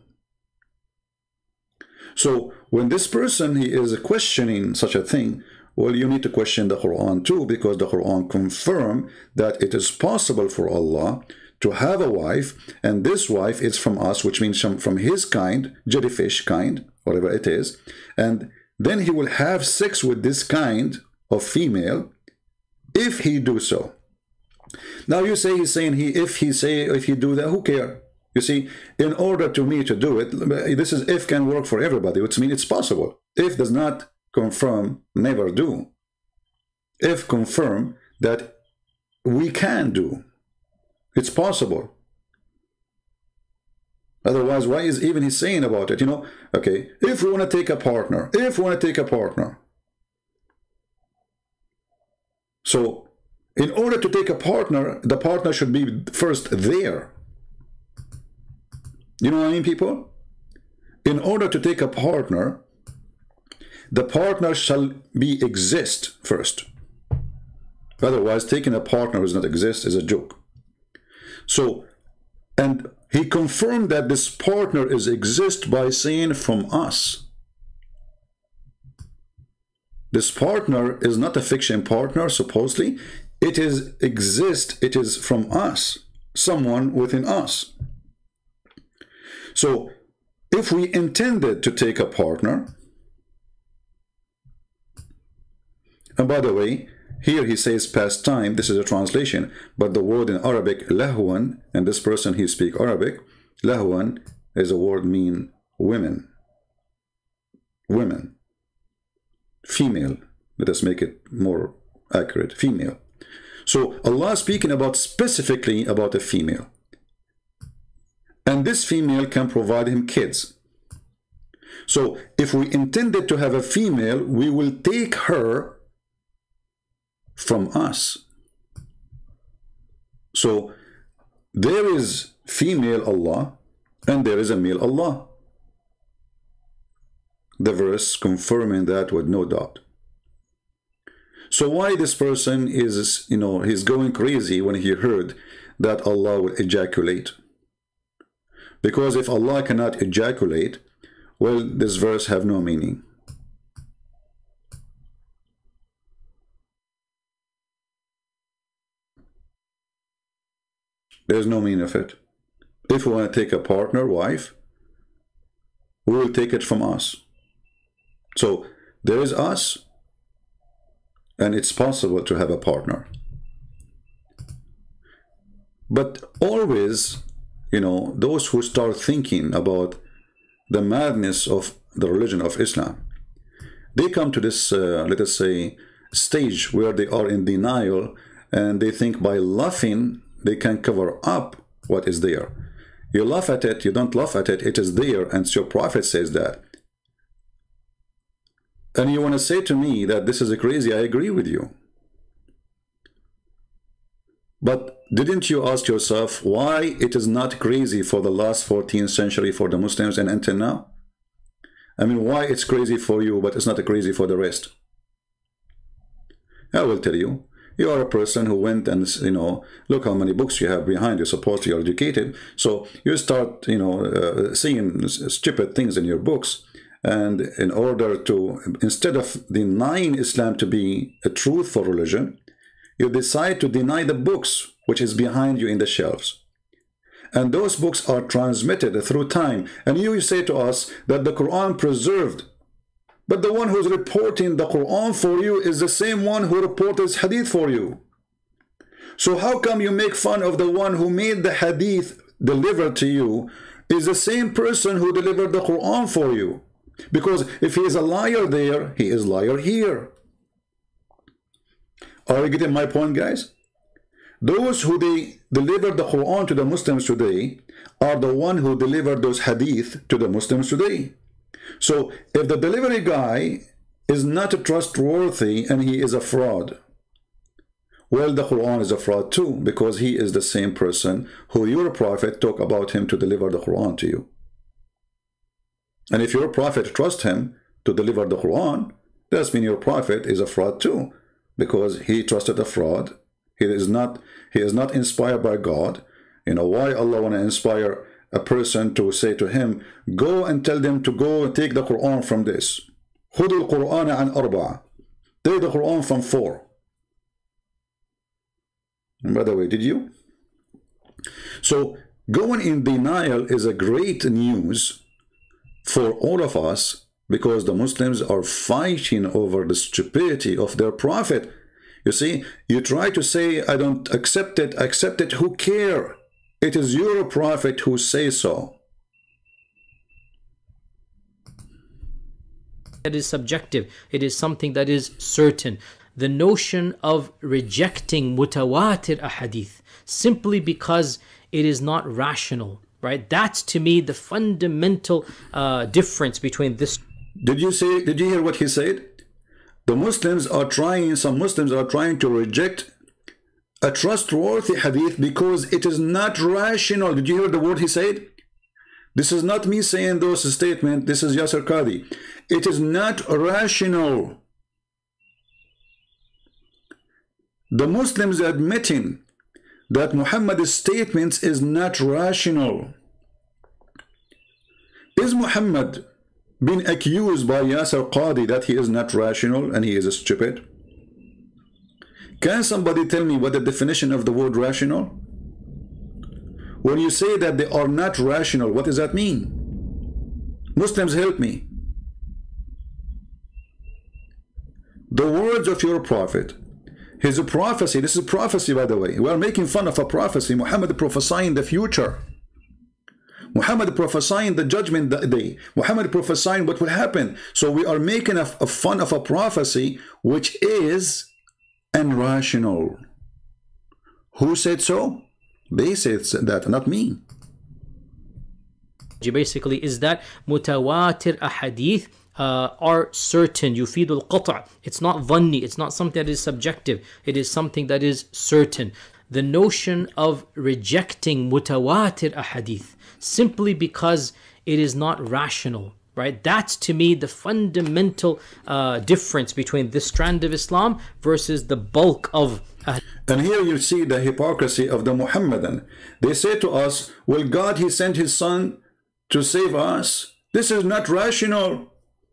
So when this person, he is questioning such a thing, well, you need to question the Quran too, because the Quran confirm that it is possible for Allah to have a wife, and this wife is from us, which means from his kind, jellyfish kind, whatever it is, and then he will have sex with this kind of female, if he do so. Now you say, he's saying if he do that, who care? You see, in order to me to do it, this is if can work for everybody, which means it's possible. If does not confirm never do. If confirm that we can do. It's possible. Otherwise, why is even he saying about it? You know, okay, if we want to take a partner, so, in order to take a partner, the partner should be first there. You know what I mean, people? In order to take a partner, the partner shall exist first. Otherwise, taking a partner who does not exist is a joke. So, and he confirmed that this partner exist by saying from us. This partner is not a fiction partner, supposedly. It is from us, someone within us. So, if we intended to take a partner, and by the way, here he says past time, this is a translation, but the word in Arabic, lahwan, and this person, he speaks Arabic, lahwan is a word mean women. Women. Female. Let us make it more accurate. Female. So Allah is speaking about specifically about a female. And this female can provide him kids. So if we intended to have a female, we will take her from us. So there is female Allah and there is a male Allah. the verse confirming that with no doubt. So why this person is, he's going crazy when he heard that Allah will ejaculate? Because if Allah cannot ejaculate, well, this verse have no meaning. There's no meaning of it. If we want to take a partner, wife, we will take it from us. So there is us, and it's possible to have a partner. But always, those who start thinking about the madness of the religion of Islam, they come to this, let us say, stage where they are in denial, and they think by laughing, they can cover up what is there. You laugh at it, you don't laugh at it, it is there, and your prophet says that. And you want to say to me that this is crazy, I agree with you. But didn't you ask yourself why it is not crazy for the last 14th century for the Muslims and until now? I mean, why it's crazy for you, but it's not crazy for the rest? I will tell you. You are a person who went and, look how many books you have behind you, supposedly you're educated. So you start, seeing stupid things in your books. And in order to, instead of denying Islam to be a truthful religion, you decide to deny the books which is behind you in the shelves. And those books are transmitted through time. And you say to us that the Quran preserved. But the one who's reporting the Quran for you is the same one who reports Hadith for you. So how come you make fun of the one who made the Hadith delivered to you is the same person who delivered the Quran for you? Because if he is a liar there, he is liar here. Are you getting my point, guys? Those who they delivered the Quran to the Muslims today are the one who delivered those Hadith to the Muslims today. So if the delivery guy is not trustworthy and he is a fraud, well, the Quran is a fraud too, because he is the same person who your prophet talked about him to deliver the Quran to you. And if your prophet trusts him to deliver the Quran, that means your prophet is a fraud too, because he trusted a fraud. He is not inspired by God. Why Allah want to inspire a person to say to him, go and tell them to go and take the Quran from this. خُذُوا الْقُرْآنَ عَنْ أَرْبَعَ. Take the Quran from 4. And by the way, did you? So going in denial is a great news for all of us, because the Muslims are fighting over the stupidity of their prophet. You see, you try to say, I don't accept it, who care? It is your prophet who says so. That is subjective. It is something that is certain. The notion of rejecting mutawatir ahadith simply because it is not rational, right? That's to me the fundamental difference between this. Did you hear what he said? Some Muslims are trying to reject a trustworthy hadith because it is not rational. Did you hear the word he said? This is not me saying those statements. This is Yasser Qadhi. It is not rational. The Muslims admitting that Muhammad's statements is not rational. Is Muhammad been accused by Yasser Qadhi that he is not rational and he is stupid? Can somebody tell me what the definition of the word rational? When you say that they are not rational, what does that mean? Muslims, help me. The words of your prophet, his prophecy, this is prophecy by the way. We are making fun of a prophecy. Muhammad prophesying the future. Muhammad prophesying the judgment day. Muhammad prophesying what will happen. So we are making a fun of a prophecy which is irrational. Who said so? They said that, not me. Basically, is that mutawatir ahadith are certain. Yufidul qata'. It's not dhanni. It's not something that is subjective. It is something that is certain. The notion of rejecting mutawatir ahadith simply because it is not rational, right? That's to me the fundamental difference between this strand of Islam versus the bulk of And here you see the hypocrisy of the Muhammadan. They say to us, well, God, he sent his son to save us. This is not rational.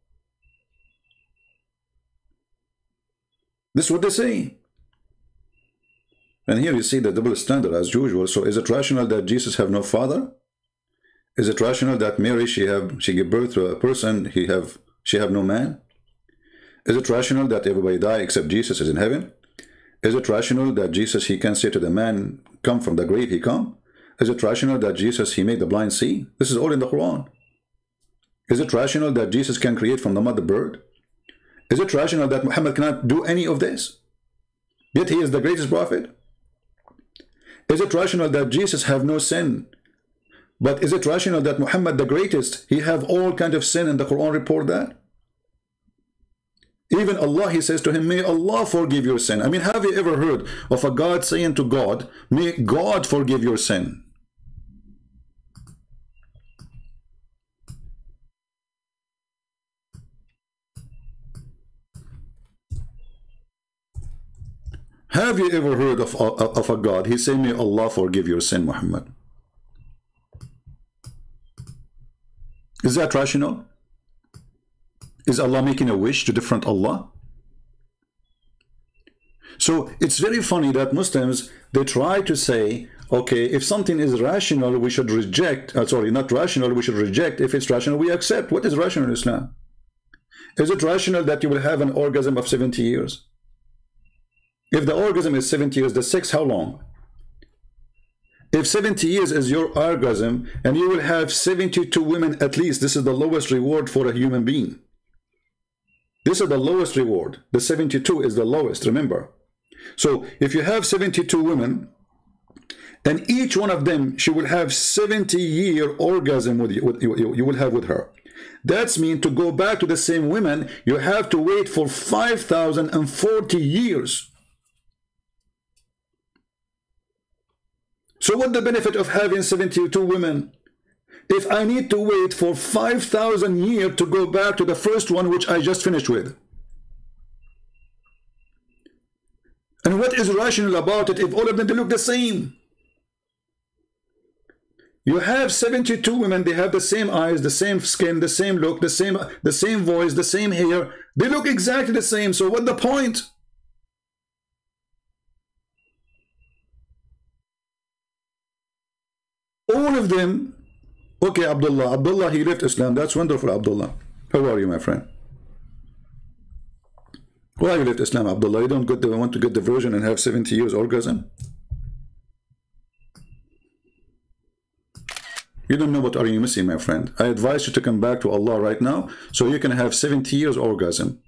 This is what they say. And here you see the double standard as usual. So is it rational that Jesus have no father? Is it rational that Mary, she gave birth to a person, she have no man? Is it rational that everybody die except Jesus is in heaven? Is it rational that Jesus, he can say to the man, come from the grave, he come? Is it rational that Jesus, he made the blind see? This is all in the Quran. Is it rational that Jesus can create from the mud a bird? Is it rational that Muhammad cannot do any of this? Yet he is the greatest prophet? Is it rational that Jesus have no sin? But is it rational that Muhammad the greatest, he have all kind of sin and the Quran report that? Even Allah, he says to him, may Allah forgive your sin. I mean, have you ever heard of a God saying to God, may God forgive your sin? Have you ever heard of a God? He say, may Allah forgive your sin, Muhammad. Is that rational? Is Allah making a wish to different Allah? So it's very funny that Muslims, they try to say, okay, if something is rational, we should reject. Sorry, not rational, we should reject. If it's rational, we accept. What is rational in Islam? Is it rational that you will have an orgasm of 70 years? If the orgasm is 70 years, the sex how long? If 70 years is your orgasm, and you will have 72 women at least, this is the lowest reward for a human being. This is the lowest reward. The 72 is the lowest, remember. So if you have 72 women, and each one of them, she will have 70-year orgasm you will have with her. That's mean to go back to the same women, you have to wait for 5,040 years. So what's the benefit of having 72 women? If I need to wait for 5,000 years to go back to the first one which I just finished with. And what is rational about it if all of them they look the same? You have 72 women, they have the same eyes, the same skin, the same look, the same voice, the same hair. They look exactly the same, so what's the point? All of them. Okay, Abdullah, he left Islam. That's wonderful, Abdullah. How are you, my friend? Why you left Islam, Abdullah? You don't want to get the virgin and have 70 years orgasm? You don't know what are you missing, my friend. I advise you to come back to Allah right now so you can have 70 years orgasm.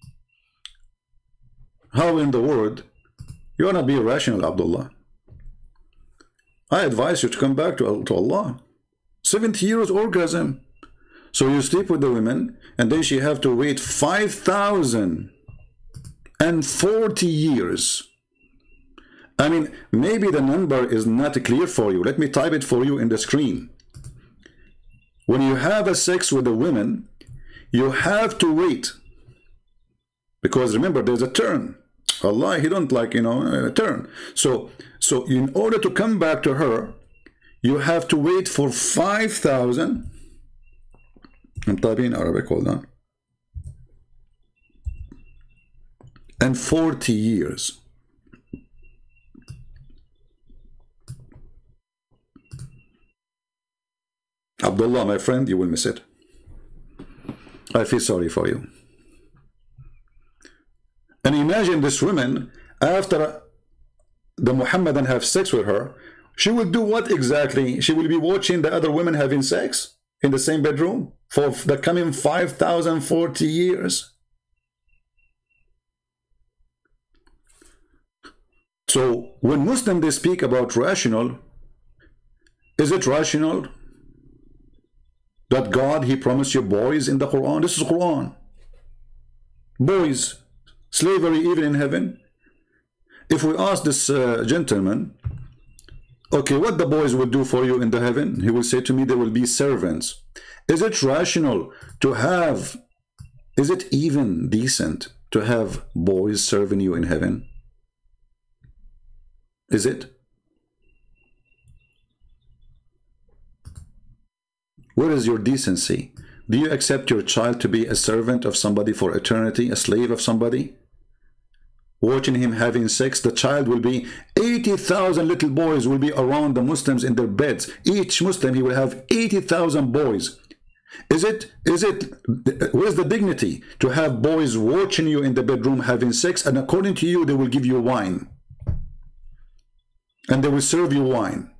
How in the world? You want to be rational, Abdullah. I advise you to come back to Allah. 70 years orgasm. So you sleep with the women, and then she have to wait 5,040 years. I mean, maybe the number is not clear for you. Let me type it for you in the screen. When you have a sex with a woman, you have to wait. Because remember, there's a turn. Allah, he don't like, a turn. So in order to come back to her, you have to wait for 5,000. I'm typing in Arabic, hold on. And 40 years. Abdullah, my friend, you will miss it. I feel sorry for you. And imagine this woman, after the Muhammadan have sex with her, she will do what exactly? She will be watching the other women having sex in the same bedroom for the coming 5,040 years. So when Muslims, they speak about rational, is it rational that God, he promised you boys in the Quran? This is Quran. Boys, slavery even in heaven. If we ask this gentleman, okay, what the boys will do for you in the heaven? He will say to me, there will be servants. Is it rational to have, is it even decent to have boys serving you in heaven? Is it? Where is your decency? Do you accept your child to be a servant of somebody for eternity, a slave of somebody? Watching him having sex, the child will be 80,000 little boys will be around the Muslims in their beds. Each Muslim, he will have 80,000 boys. Where's the dignity to have boys watching you in the bedroom having sex, and according to you, they will give you wine. And they will serve you wine.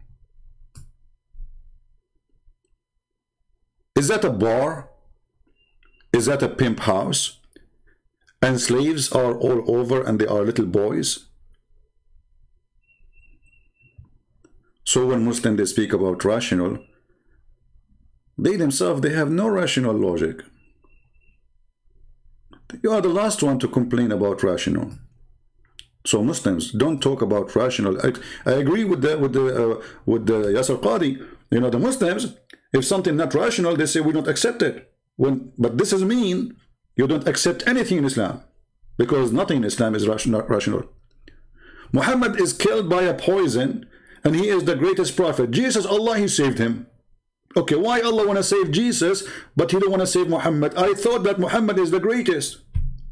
Is that a bar? Is that a pimp house? And slaves are all over and they are little boys? So when Muslims, they speak about rational, they themselves, they have no rational logic. You are the last one to complain about rational. So Muslims, don't talk about rational. I agree with the Yasir Qadhi. You know, the Muslims, if something not rational, they say we don't accept it. But this doesn't mean you don't accept anything in Islam, because nothing in Islam is rational. Muhammad is killed by a poison, and he is the greatest prophet. Jesus, Allah, he saved him. Okay, why Allah want to save Jesus, but he don't want to save Muhammad? I thought that Muhammad is the greatest.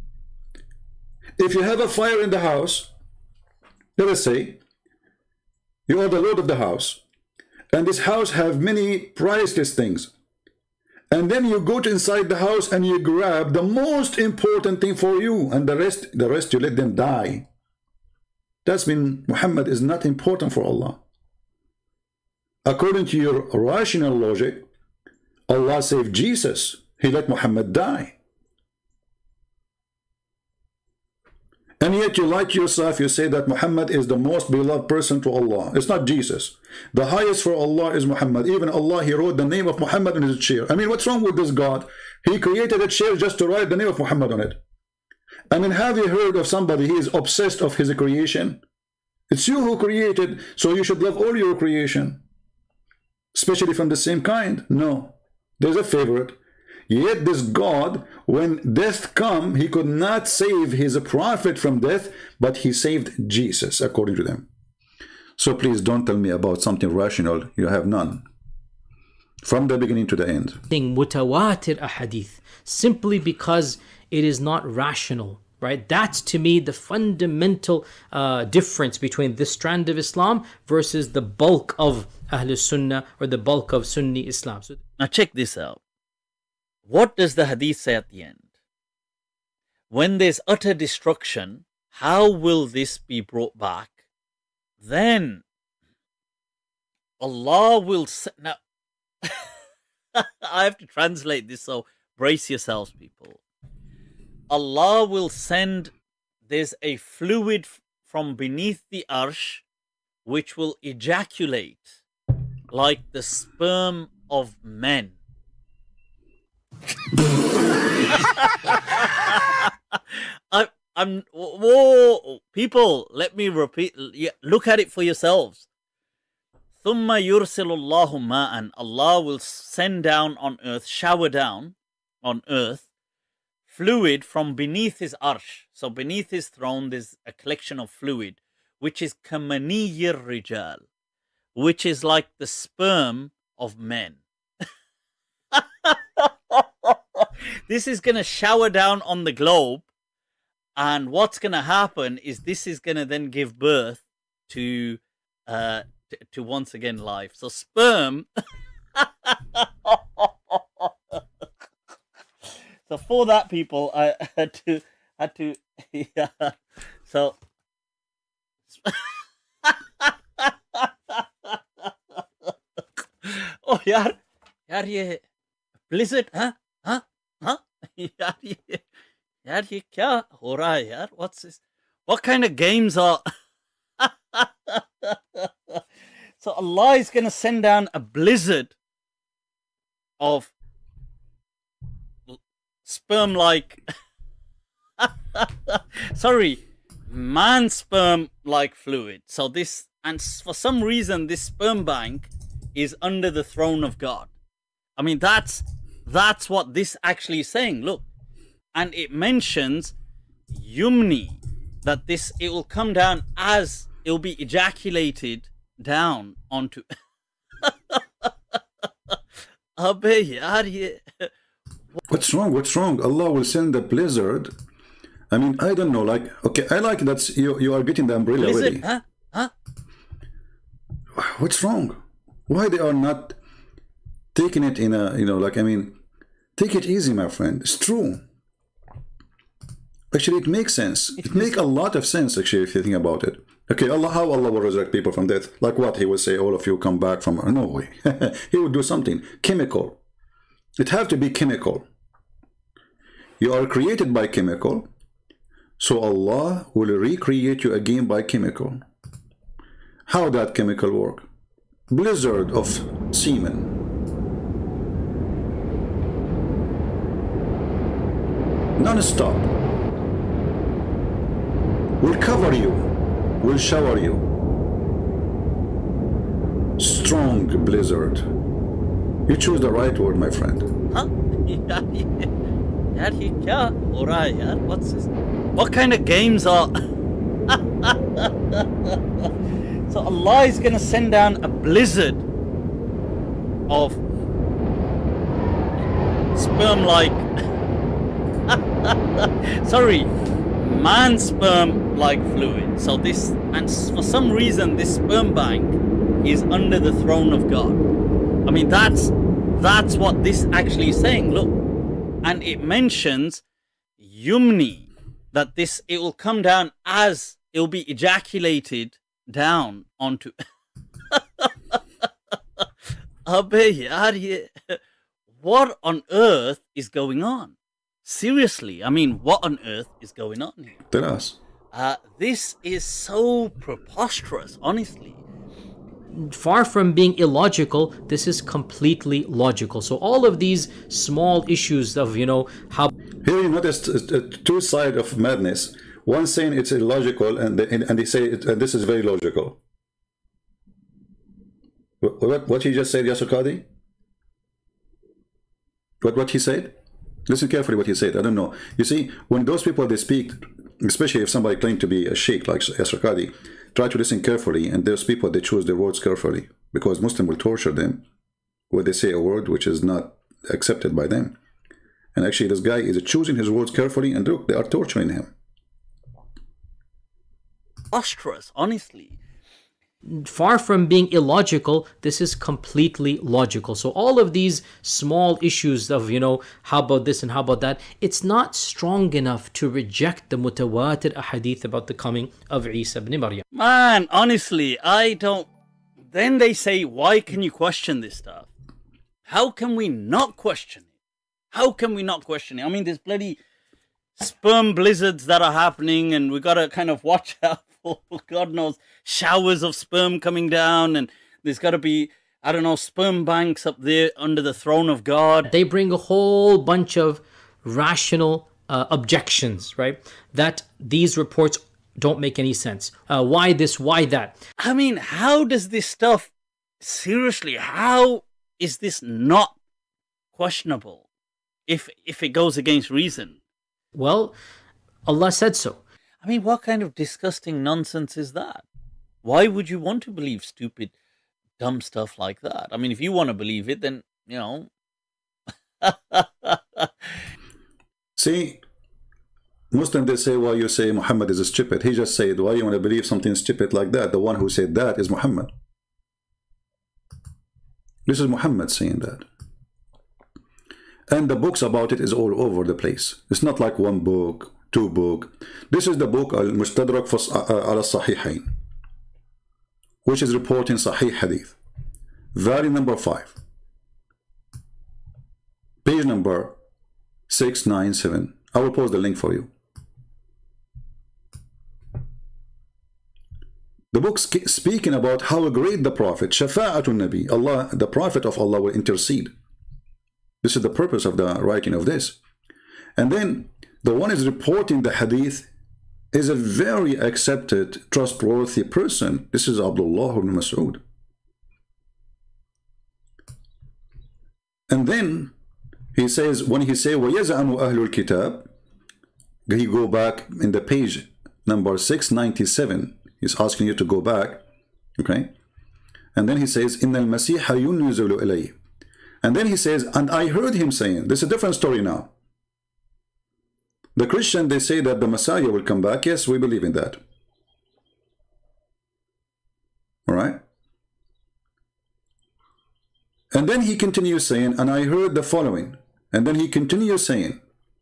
If you have a fire in the house, let us say, you are the Lord of the house, and this house have many priceless things. And then you go to inside the house and you grab the most important thing for you, and the rest you let them die. That's mean Muhammad is not important for Allah. According to your rational logic, Allah saved Jesus. He let Muhammad die. And yet you lie to yourself, you say that Muhammad is the most beloved person to Allah. It's not Jesus. The highest for Allah is Muhammad. Even Allah, he wrote the name of Muhammad on his chair. I mean, what's wrong with this God? He created a chair just to write the name of Muhammad on it. I mean, have you heard of somebody, he is obsessed of his creation? It's you who created, so you should love all your creation. Especially from the same kind. No. There's a favorite. Yet this God, when death come, he could not save his prophet from death, but he saved Jesus, according to them. So please don't tell me about something rational. You have none. From the beginning to the end. Mutawatir ahadith, simply because it is not rational. Right? That's to me the fundamental difference between this strand of Islam versus the bulk of Ahl Sunnah or the bulk of Sunni Islam. So, now check this out. What does the hadith say at the end? When there's utter destruction, how will this be brought back? Then Allah will say, now I have to translate this, so brace yourselves, people. Allah will send, there's a fluid from beneath the arsh which will ejaculate like the sperm of men. Whoa, people, let me repeat. Look at it for yourselves. ثُمَّ يُرْسِلُ اللَّهُ مَاءً, Allah will send down on earth, shower down on earth, fluid from beneath his arsh. So beneath his throne, there's a collection of fluid, which is kamaniyir rijal, which is like the sperm of men. This is going to shower down on the globe, and what's going to happen is this is going to then give birth to once again life. So sperm. So for that, people, I had to yeah. So oh yaar ye blizzard, huh? यार ये क्या हो रहा है यार? What's this? What kind of games are? So Allah is going to send down a blizzard of sperm-like, sorry, man sperm-like fluid. So this, and for some reason, this sperm bank is under the throne of God. I mean, that's That's what this actually is saying. Look, and it mentions yumni, that this, it will come down as it will be ejaculated down onto. Abbe yaar ye. What's wrong? What's wrong? Allah will send a blizzard. I mean, I don't know. Like, okay, I like that you are getting the umbrella Blizzard, ready. huh? What's wrong? Why they are not taking it in a, you know, like, I mean, take it easy, my friend. It's true. Actually, it makes sense. It makes a lot of sense, actually, if you think about it. Okay, Allah, how Allah will resurrect people from death? Like what? He will say, all of you come back from... No way. He will do something. Chemical. It have to be chemical. You are created by chemical. So Allah will recreate you again by chemical. How that chemical work? Blizzard of semen. Non-stop. Will cover you. Will shower you. Strong blizzard. You choose the right word, my friend. Huh? Yaar, ye kya ho raha hai, yaar? What's this? What kind of games are... So Allah is going to send down a blizzard of sperm-like... Sorry, man sperm-like fluid. So this, and for some reason, this sperm bank is under the throne of God. I mean, that's what this actually is saying. Look, and it mentions yumni, that this, it will come down as it will be ejaculated down onto. Abbe yaar ye. What on earth is going on? Seriously, I mean, what on earth is going on here? Tell us. This is so preposterous, honestly. Far from being illogical, this is completely logical. So all of these small issues of, you know, how... Here you notice two sides of madness. One saying it's illogical, and they say this is very logical. What he just said, Yasir Qadhi? What he said? Listen carefully what he said. I don't know. You see, when those people, they speak, especially if somebody claims to be a sheikh like Yasir Qadhi, try to listen carefully, and those people, they choose their words carefully, because Muslim will torture them when they say a word which is not accepted by them. And actually, this guy is choosing his words carefully, and look, they are torturing him. Preposterous, honestly. Far from being illogical, this is completely logical. So all of these small issues of, you know, how about this and how about that, it's not strong enough to reject the mutawatir ahadith about the coming of Isa ibn Maryam. Man, honestly, I don't... Then they say, why can you question this stuff? How can we not question it? How can we not question it? I mean, there's bloody sperm blizzards that are happening, and we got to kind of watch out for, God knows, showers of sperm coming down, and there's got to be, I don't know, sperm banks up there under the throne of God. They bring a whole bunch of rational objections, right? That these reports don't make any sense. Why this? Why that? I mean, how does this stuff, seriously, how is this not questionable if it goes against reason? Well, Allah said so. I mean, what kind of disgusting nonsense is that? Why would you want to believe stupid, dumb stuff like that? I mean, if you want to believe it, then, you know. See, Muslims, they say, why you say Muhammad is stupid. He just said, why you want to believe something stupid like that? The one who said that is Muhammad. This is Muhammad saying that. And the books about it is all over the place. It's not like one book, two books. This is the book Al-Mustadrak al-Sahihain, which is reporting Sahih Hadith. Volume number 5. Page number 697. I will post the link for you. The book speaking about how great the Prophet, Shafa'atun Nabi, Allah, the Prophet of Allah, will intercede. This is the purpose of the writing of this. And then the one is reporting the hadith is a very accepted, trustworthy person. This is Abdullah ibn Mas'ud. And then He says, when he say وَيَزْعَمُ أَهْلُ الْكِتَابِ, he go back in the page number 697. He's asking you to go back, okay? And then he says, إِنَّ الْمَسِيحَ يُنْزِلُ إِلَيْهِ. And then he says, and I heard him saying, this is a different story now. The Christian, they say that the Messiah will come back. Yes, we believe in that. All right? And then he continues saying, and I heard the following. And then he continues saying,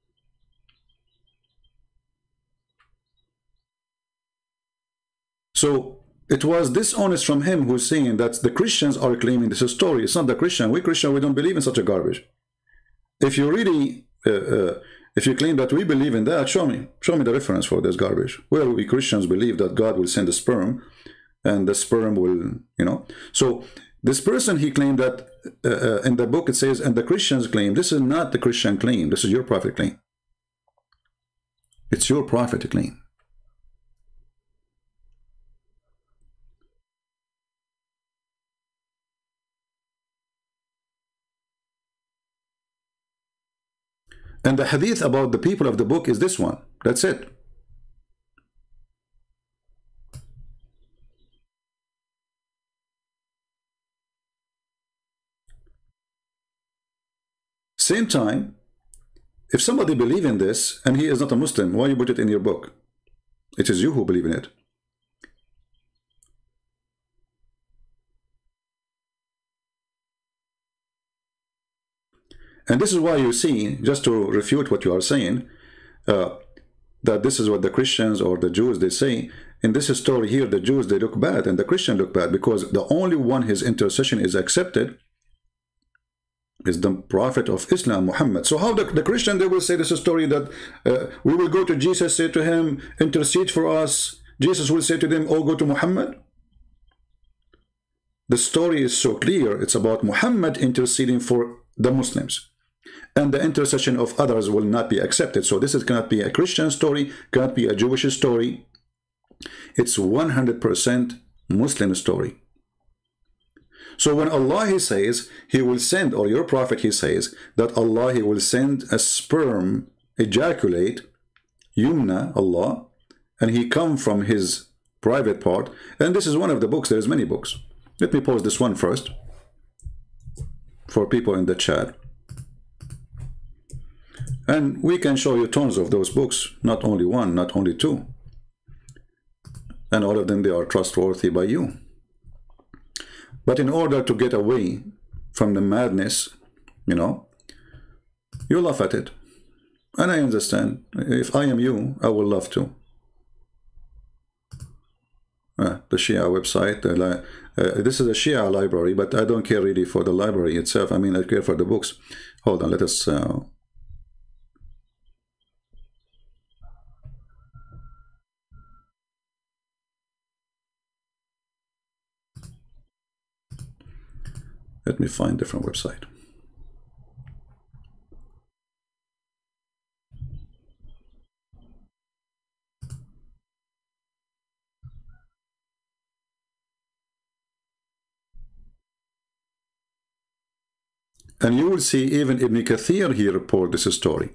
so it was dishonest from him who's saying that the Christians are claiming this is a story. It's not the Christian. We Christian, we don't believe in such a garbage. If you really, if you claim that we believe in that, show me the reference for this garbage. Where we Christians believe that God will send a sperm, and the sperm will, you know. So this person, he claimed that in the book it says, and the Christians claim. This is not the Christian claim. This is your prophet claim. It's your prophet claim. And the hadith about the people of the book is this one. That's it. Same time, if somebody believes in this and he is not a Muslim, why you put it in your book? It is you who believe in it. And this is why you see, just to refute what you are saying, that this is what the Christians or the Jews, they say, in this story here, the Jews, they look bad and the Christian look bad because the only one his intercession is accepted is the Prophet of Islam, Muhammad. So how the Christian, they will say this is a story that we will go to Jesus, say to him, intercede for us. Jesus will say to them, oh, go to Muhammad. The story is so clear. It's about Muhammad interceding for the Muslims. And the intercession of others will not be accepted. So this cannot be a Christian story, cannot be a Jewish story. It's 100% Muslim story. So when Allah, he says, he will send, or your prophet, he says, that Allah, he will send a sperm, ejaculate, yumna, Allah, and he come from his private part. And this is one of the books. There's many books. Let me pause this one first for people in the chat. And we can show you tons of those books, not only one, not only two. And all of them, they are trustworthy by you. But in order to get away from the madness, you know, you laugh at it. And I understand. If I am you, I will laugh too. The Shia website. This is a Shia library, but I don't care really for the library itself. I mean, I care for the books. Hold on, let us... let me find a different website. And you will see even Ibn Kathir here report this story.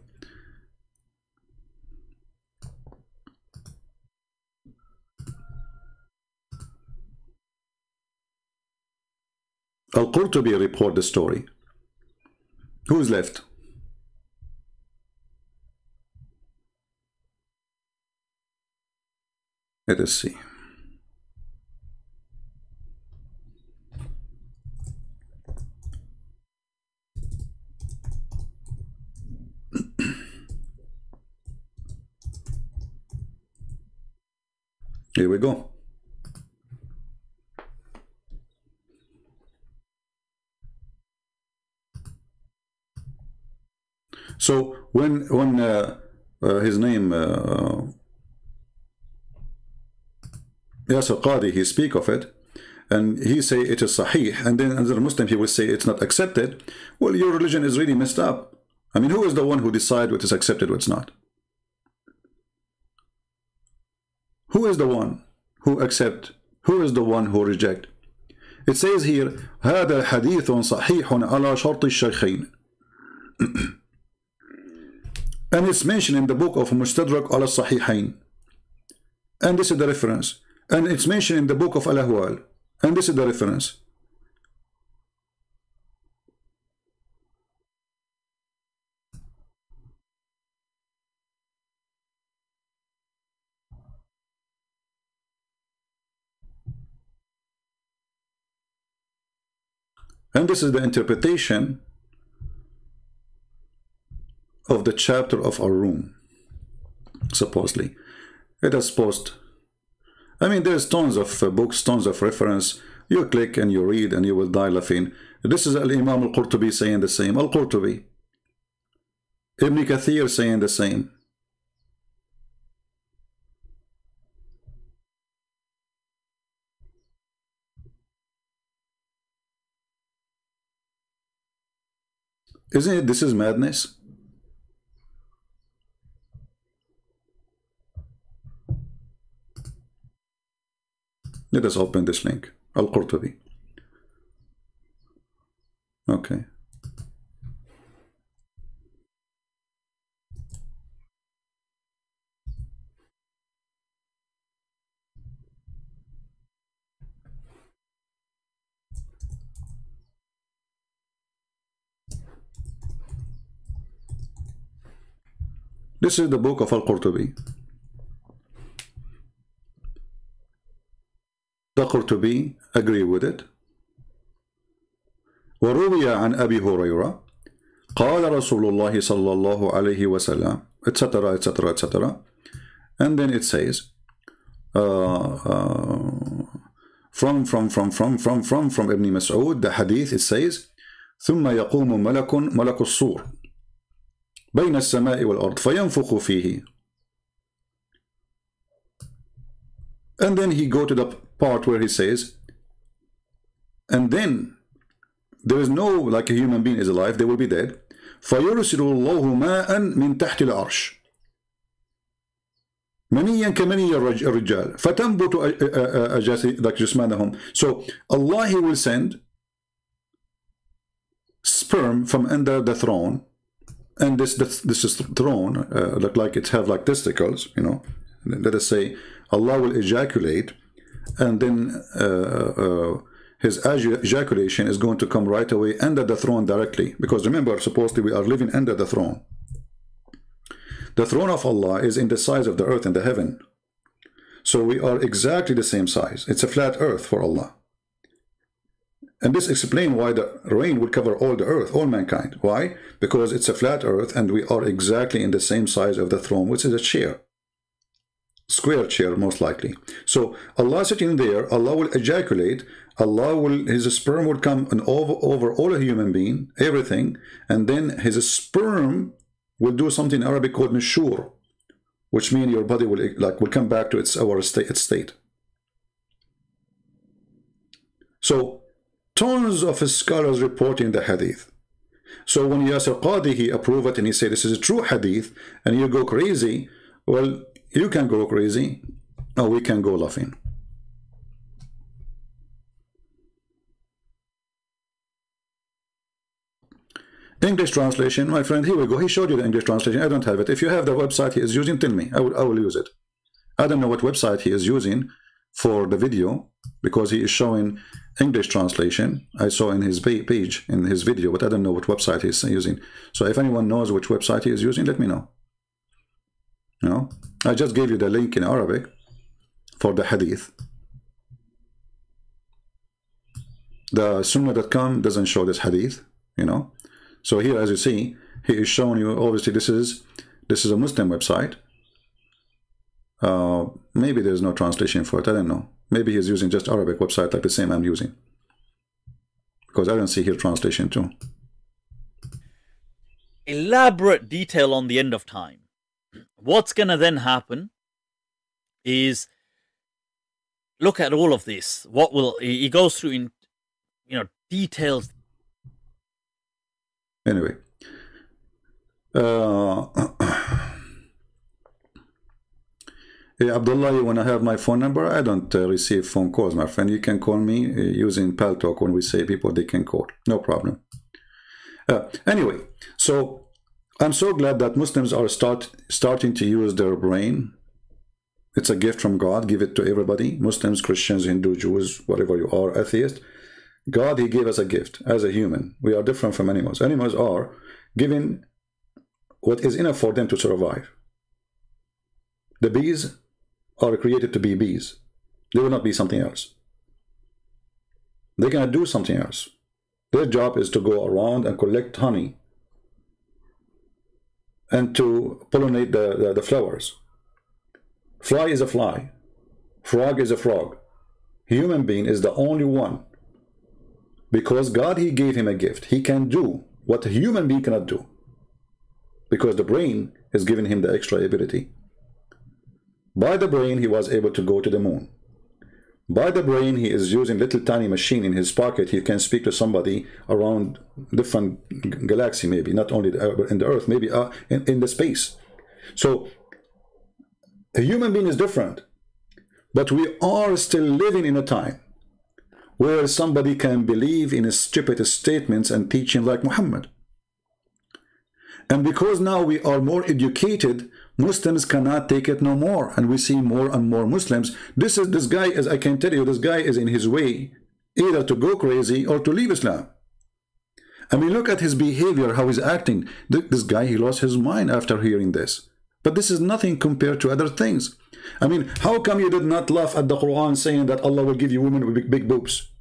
Al-Qurtubi report the story. Who's left? Let us see. Here we go. So when his name Yasir Qadi, he speak of it, and he say it is sahih, and then as a Muslim he will say it's not accepted. Well, your religion is really messed up. I mean, who is the one who decides what is accepted, what's not? Who is the one who accept? Who is the one who reject? It says here, هذا حديث صحيح على شرط الشيخين. And it's mentioned in the book of Mustadrak al-Sahihain. And this is the reference. And it's mentioned in the book of Al-Ahwal. And this is the reference. And this is the interpretation of the chapter of Ar-Rum, supposedly. It is supposed. I mean, there's tons of books, tons of reference. You click and you read and you will die laughing. This is Al-Imam Al-Qurtubi saying the same. Al-Qurtubi. Ibn Kathir saying the same. Isn't it? This is madness. Let us open this link. Al-Qurtubi. Okay. This is the book of Al-Qurtubi. The Qurtubi agree with it. وروي عن أبي هريرة قال رسول الله صلى الله عليه وسلم etc etc etc. And then it says from Ibn Mas'ud, the hadith, it says ثم يقوم ملك الصور بين السماء والأرض فينفخ فيه. And then he go to the part where he says, and then there is no, like a human being is alive, they will be dead. فيرسل الله ماء من تحت العرش منيا كمني الرجال فتنبت جسمانهم. So Allah, he will send sperm from under the throne, and this is throne, look like it have like testicles, you know. Let us say Allah will ejaculate, and then his ejaculation is going to come right away under the throne directly, because remember, supposedly we are living under the throne. The throne of Allah is in the size of the earth and the heaven, so we are exactly the same size. It's a flat earth for Allah, and this explains why the rain would cover all the earth, all mankind. Why? Because it's a flat earth and we are exactly in the same size of the throne, which is a chair. Square chair, most likely. So Allah sitting there, Allah will ejaculate, Allah will, his sperm will come and over all a human being, everything, and then his sperm will do something in Arabic called nushur, which means your body will come back to its state. So tons of scholars reporting the hadith. So when Yasir Qadi, he approved it and he said this is a true hadith, and you go crazy, well, you can go crazy, or we can go laughing. English translation, my friend, here we go. He showed you the English translation. I don't have it. If you have the website he is using, tell me. I will use it. I don't know what website he is using for the video, because he is showing English translation. I saw in his page, in his video, but I don't know what website he is using. So if anyone knows which website he is using, let me know. You know, I just gave you the link in Arabic for the hadith. The Sunnah.com doesn't show this hadith, you know. So here, as you see, he is showing you, obviously this is a Muslim website. Maybe there's no translation for it, I don't know. Maybe he's using just Arabic website like the same I'm using, because I don't see here translation too. Elaborate detail on the end of time. What's going to then happen is, look at all of this. What will he goes through in, you know, details. Anyway, hey, Abdullah, you want to have my phone number? I don't receive phone calls, my friend. You can call me using Paltalk. When we say people, they can call. No problem. Anyway, So I'm so glad that Muslims are starting to use their brain. It's a gift from God. Give it to everybody. Muslims, Christians, Hindu, Jews, whatever you are, atheist. God, he gave us a gift as a human. We are different from animals. Animals are given what is enough for them to survive. The bees are created to be bees. They will not be something else. They cannot do something else. Their job is to go around and collect honey and to pollinate the flowers. Fly is a fly. Frog is a frog. Human being is the only one. Because God, he gave him a gift. He can do what a human being cannot do. Because the brain has given him the extra ability. By the brain, he was able to go to the moon. By the brain, he is using little tiny machine in his pocket. He can speak to somebody around different galaxy, maybe not only in the Earth, maybe in the space. So a human being is different, but we are still living in a time where somebody can believe in his stupid statements and teaching like Muhammad. And because now we are more educated, Muslims cannot take it no more, and we see more and more Muslims. This guy, as I can tell you, this guy is in his way either to go crazy or to leave Islam. I mean, look at his behavior, how he's acting. This guy, he lost his mind after hearing this. But this is nothing compared to other things. I mean, how come you did not laugh at the Quran saying that Allah will give you women with big boobs?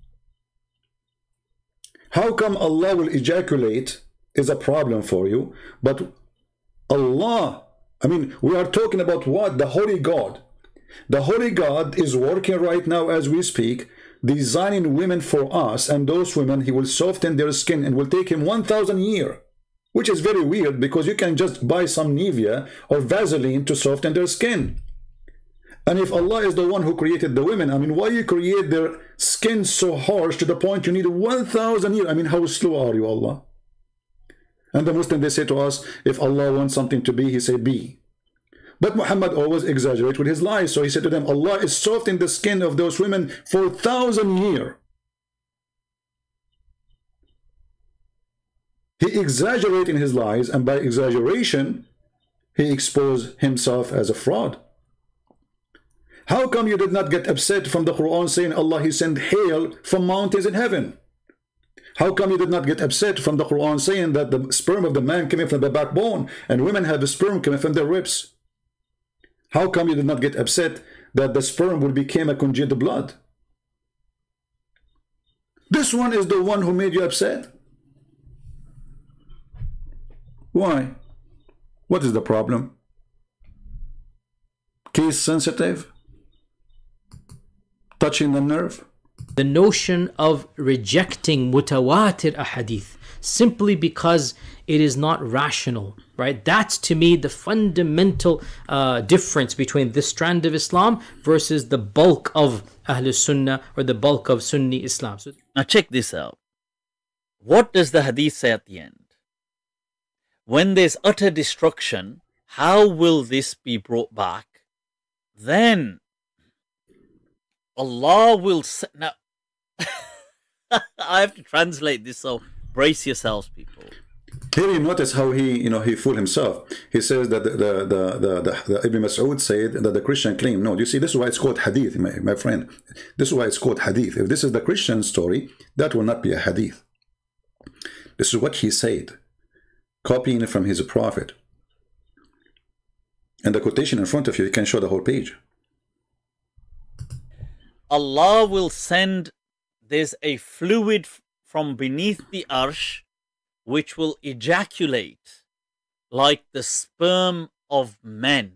How come Allah will ejaculate is a problem for you, but Allah, I mean, we are talking about what? The Holy God. The Holy God is working right now as we speak, designing women for us, and those women, he will soften their skin and will take him 1,000 years, which is very weird because you can just buy some Nivea or Vaseline to soften their skin. And if Allah is the one who created the women, I mean, why you create their skin so harsh to the point you need 1,000 years? I mean, how slow are you, Allah? And the Muslim, they say to us, if Allah wants something to be, he say be. But Muhammad always exaggerates with his lies. So he said to them, Allah is softening the skin of those women for 1,000 years. He exaggerated in his lies, and by exaggeration, he exposed himself as a fraud. How come you did not get upset from the Quran saying Allah, he sent hail from mountains in heaven? How come you did not get upset from the Quran saying that the sperm of the man coming from the backbone and women have the sperm coming from their ribs? How come you did not get upset that the sperm will become a congealed blood? This one is the one who made you upset. Why? What is the problem? Case sensitive? Touching the nerve? The notion of rejecting mutawatir ahadith simply because it is not rational, right? That's to me the fundamental difference between this strand of Islam versus the bulk of Ahlul Sunnah or the bulk of Sunni Islam. So, now check this out. What does the hadith say at the end? When there's utter destruction, how will this be brought back? Then Allah will say, now I have to translate this, so brace yourselves, people. Here you notice how he fooled himself. He says that the Ibn Mas'ud said that the Christian claim. No, you see, this is why it's called hadith, my friend. This is why it's called hadith. If this is the Christian story, that will not be a hadith. This is what he said, copying from his prophet. And the quotation in front of you can show the whole page. Allah will send, there's a fluid from beneath the arsh which will ejaculate like the sperm of men.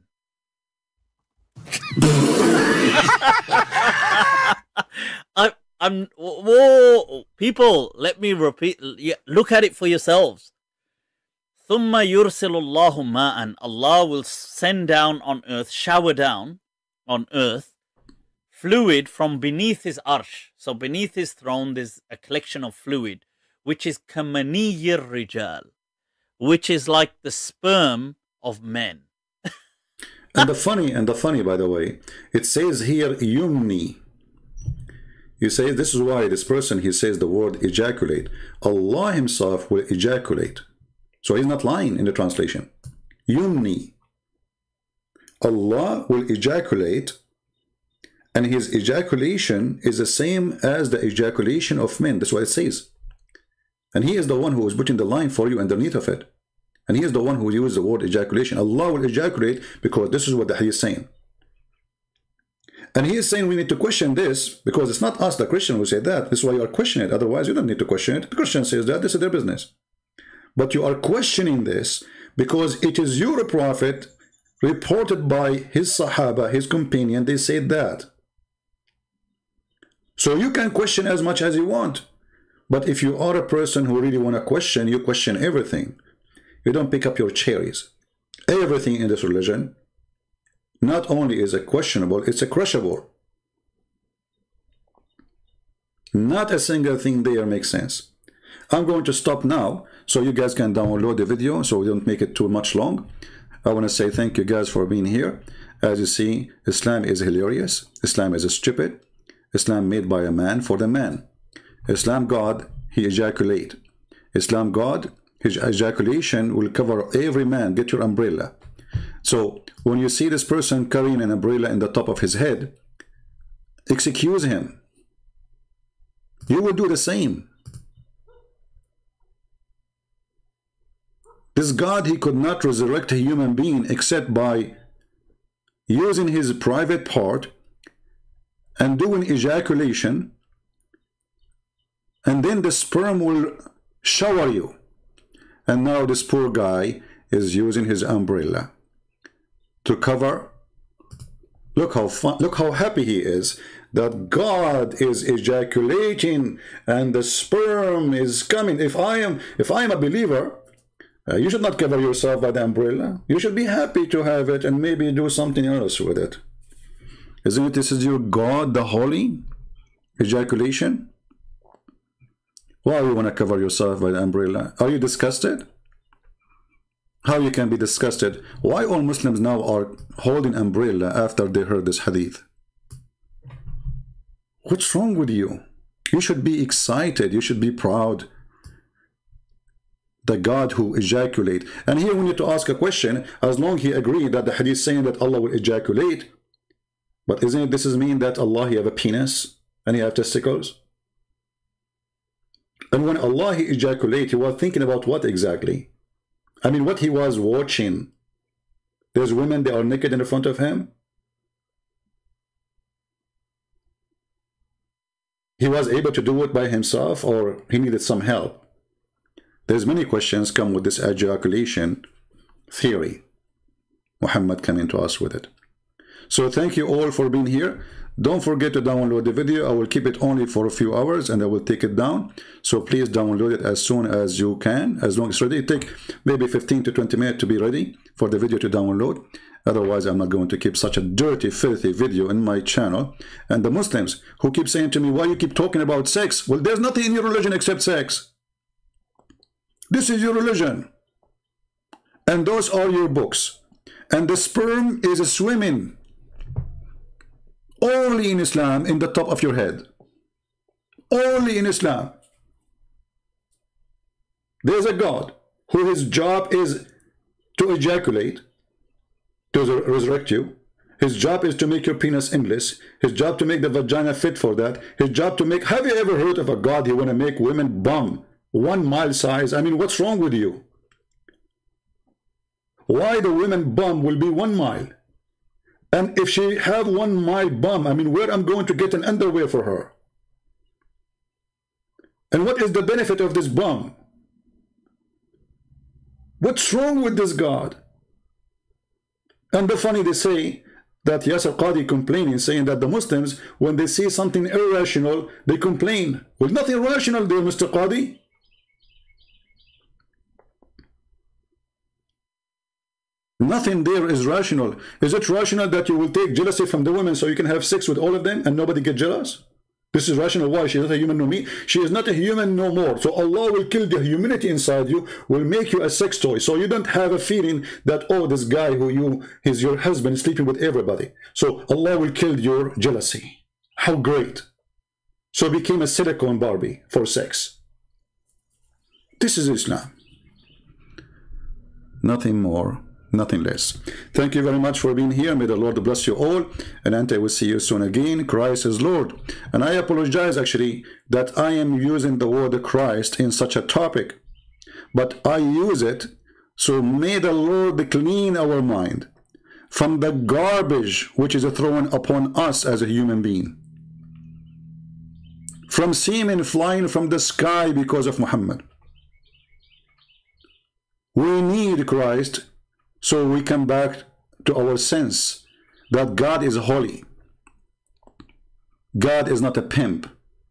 Whoa, people, let me repeat. Look at it for yourselves. ثُمَّ يُرْسِلُ اللَّهُ مَاءً. Allah will send down on earth, shower down on earth, fluid from beneath his arsh. So beneath his throne there's a collection of fluid, which is kamaniyir rijal, which is like the sperm of men. And the funny, by the way, it says here yumni. You say this is why this person, he says the word ejaculate. Allah himself will ejaculate. So he's not lying in the translation. Yumni. Allah will ejaculate, and his ejaculation is the same as the ejaculation of men. That's what it says. And he is the one who is putting the line for you underneath of it. And he is the one who used the word ejaculation. Allah will ejaculate because this is what the hadith is saying. And he is saying we need to question this because it's not us, the Christian, who say that. This is why you are questioning it. Otherwise, you don't need to question it. The Christian says that. This is their business. But you are questioning this because it is your prophet reported by his Sahaba, his companion. They said that. So you can question as much as you want. But if you are a person who really want to question, you question everything. You don't pick up your cherries. Everything in this religion not only is it questionable, it's a crushable. Not a single thing there makes sense. I'm going to stop now so you guys can download the video so we don't make it too much long. I want to say thank you guys for being here. As you see, Islam is hilarious. Islam is stupid. Islam made by a man for the man. Islam God, he ejaculate. Islam God, his ejaculation will cover every man. Get your umbrella. So when you see this person carrying an umbrella in the top of his head, excuse him. You will do the same. This God, he could not resurrect a human being except by using his private part and doing ejaculation, and then the sperm will shower you. And now this poor guy is using his umbrella to cover. Look how fun, look how happy he is that God is ejaculating and the sperm is coming. If I am a believer, you should not cover yourself by the umbrella. You should be happy to have it and maybe do something else with it. Isn't it this is your God, the holy ejaculation? Why you want to cover yourself by the umbrella? Are you disgusted? How you can be disgusted? Why all Muslims now are holding umbrella after they heard this hadith? What's wrong with you? You should be excited. You should be proud. The God who ejaculate. And here we need to ask a question. As long he agreed that the hadith saying that Allah will ejaculate, but isn't it this is mean that Allah he have a penis and he have testicles? And when Allah he ejaculate, he was thinking about what exactly? I mean, what he was watching. There's women, they are naked in front of him. He was able to do it by himself, or he needed some help. There's many questions come with this ejaculation theory. Muhammad came to us with it. So thank you all for being here. Don't forget to download the video. I will keep it only for a few hours and I will take it down. So please download it as soon as you can, as long as it's ready. It take maybe 15 to 20 minutes to be ready for the video to download. Otherwise, I'm not going to keep such a dirty, filthy video in my channel. And the Muslims who keep saying to me, why you keep talking about sex? Well, there's nothing in your religion except sex. This is your religion. And those are your books. And the sperm is swimming only in Islam in the top of your head. Only in Islam. There's a God who his job is to ejaculate, to resurrect you. His job is to make your penis endless. His job to make the vagina fit for that. His job to make... Have you ever heard of a God who want to make women bum 1 mile size? I mean, what's wrong with you? Why the women bum will be 1 mile? And if she have 1 mile bum, I mean, where I'm going to get an underwear for her? And what is the benefit of this bum? What's wrong with this God? And the funny, they say that Yasir Qadi complaining, saying that the Muslims, when they see something irrational, they complain. Well, nothing rational there, Mr. Qadi. Nothing there is rational. Is it rational that you will take jealousy from the women so you can have sex with all of them and nobody get jealous? This is rational. Why? She is not a human no me. She is not a human no more. So Allah will kill the humanity inside you, will make you a sex toy. So you don't have a feeling that, oh, this guy who is your husband sleeping with everybody. So Allah will kill your jealousy. How great. So became a silicone Barbie for sex. This is Islam. Nothing more, nothing less. Thank you very much for being here. May the Lord bless you all. And I will see you soon again. Christ is Lord. And I apologize actually that I am using the word Christ in such a topic. But I use it, so may the Lord clean our mind from the garbage which is thrown upon us as a human being. From semen flying from the sky because of Muhammad. We need Christ so we come back to our sense that God is holy. God is not a pimp.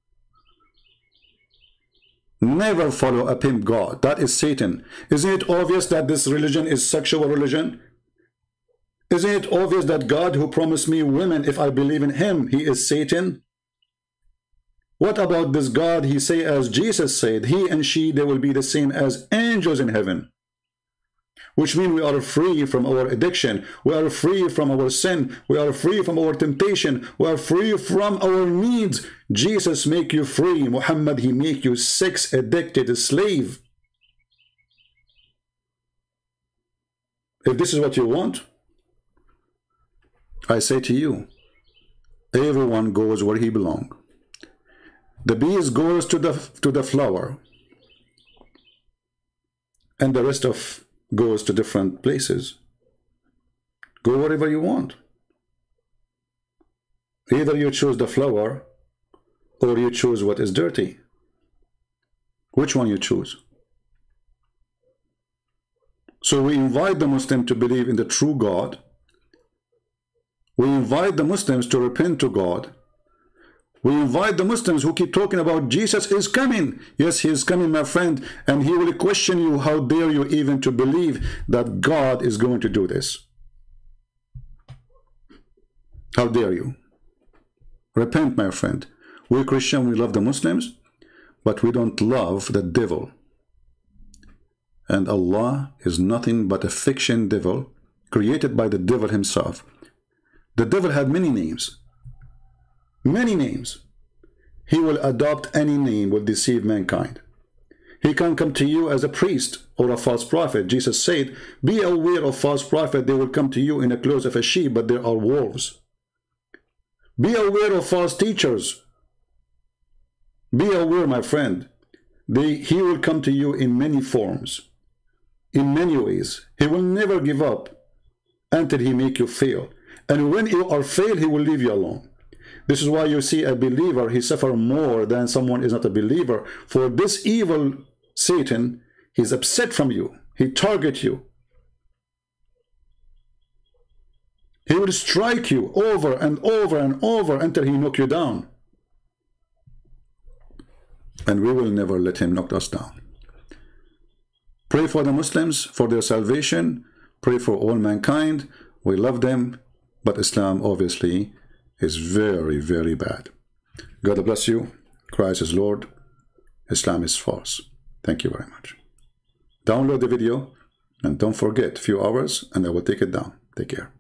Never follow a pimp God. That is Satan. Isn't it obvious that this religion is sexual religion? Isn't it obvious that God who promised me women if I believe in him, he is Satan? What about this God he say, as Jesus said, he and she, they will be the same as angels in heaven? Which means we are free from our addiction. We are free from our sin. We are free from our temptation. We are free from our needs. Jesus make you free. Muhammad, he make you sex addicted slave. If this is what you want, I say to you, everyone goes where he belongs. The bees goes to the flower, and the rest of goes to different places. Go wherever you want. Either you choose the flower or you choose what is dirty. Which one you choose? So we invite the Muslim to believe in the true God. We invite the Muslims to repent to God. We invite the Muslims who keep talking about Jesus is coming. Yes, he is coming, my friend, and he will question you. How dare you even to believe that God is going to do this? How dare you? Repent, my friend. We Christians, we love the Muslims, but we don't love the devil. And Allah is nothing but a fiction devil created by the devil himself. The devil had many names. Many names. He will adopt any name, will deceive mankind. He can come to you as a priest or a false prophet. Jesus said, be aware of false prophet. They will come to you in the clothes of a sheep, but there are wolves. Be aware of false teachers. Be aware, my friend. He will come to you in many forms, in many ways. He will never give up until he make you fail. And when you are failed, he will leave you alone. This is why you see a believer, he suffers more than someone is not a believer. For this evil Satan, he's upset from you. He targets you. He will strike you over and over and over until he knocks you down. And we will never let him knock us down. Pray for the Muslims, for their salvation. Pray for all mankind. We love them. But Islam, obviously, is very, very bad. God bless you. Christ is Lord. Islam is false. Thank you very much. Download the video and don't forget, few hours and I will take it down. Take care.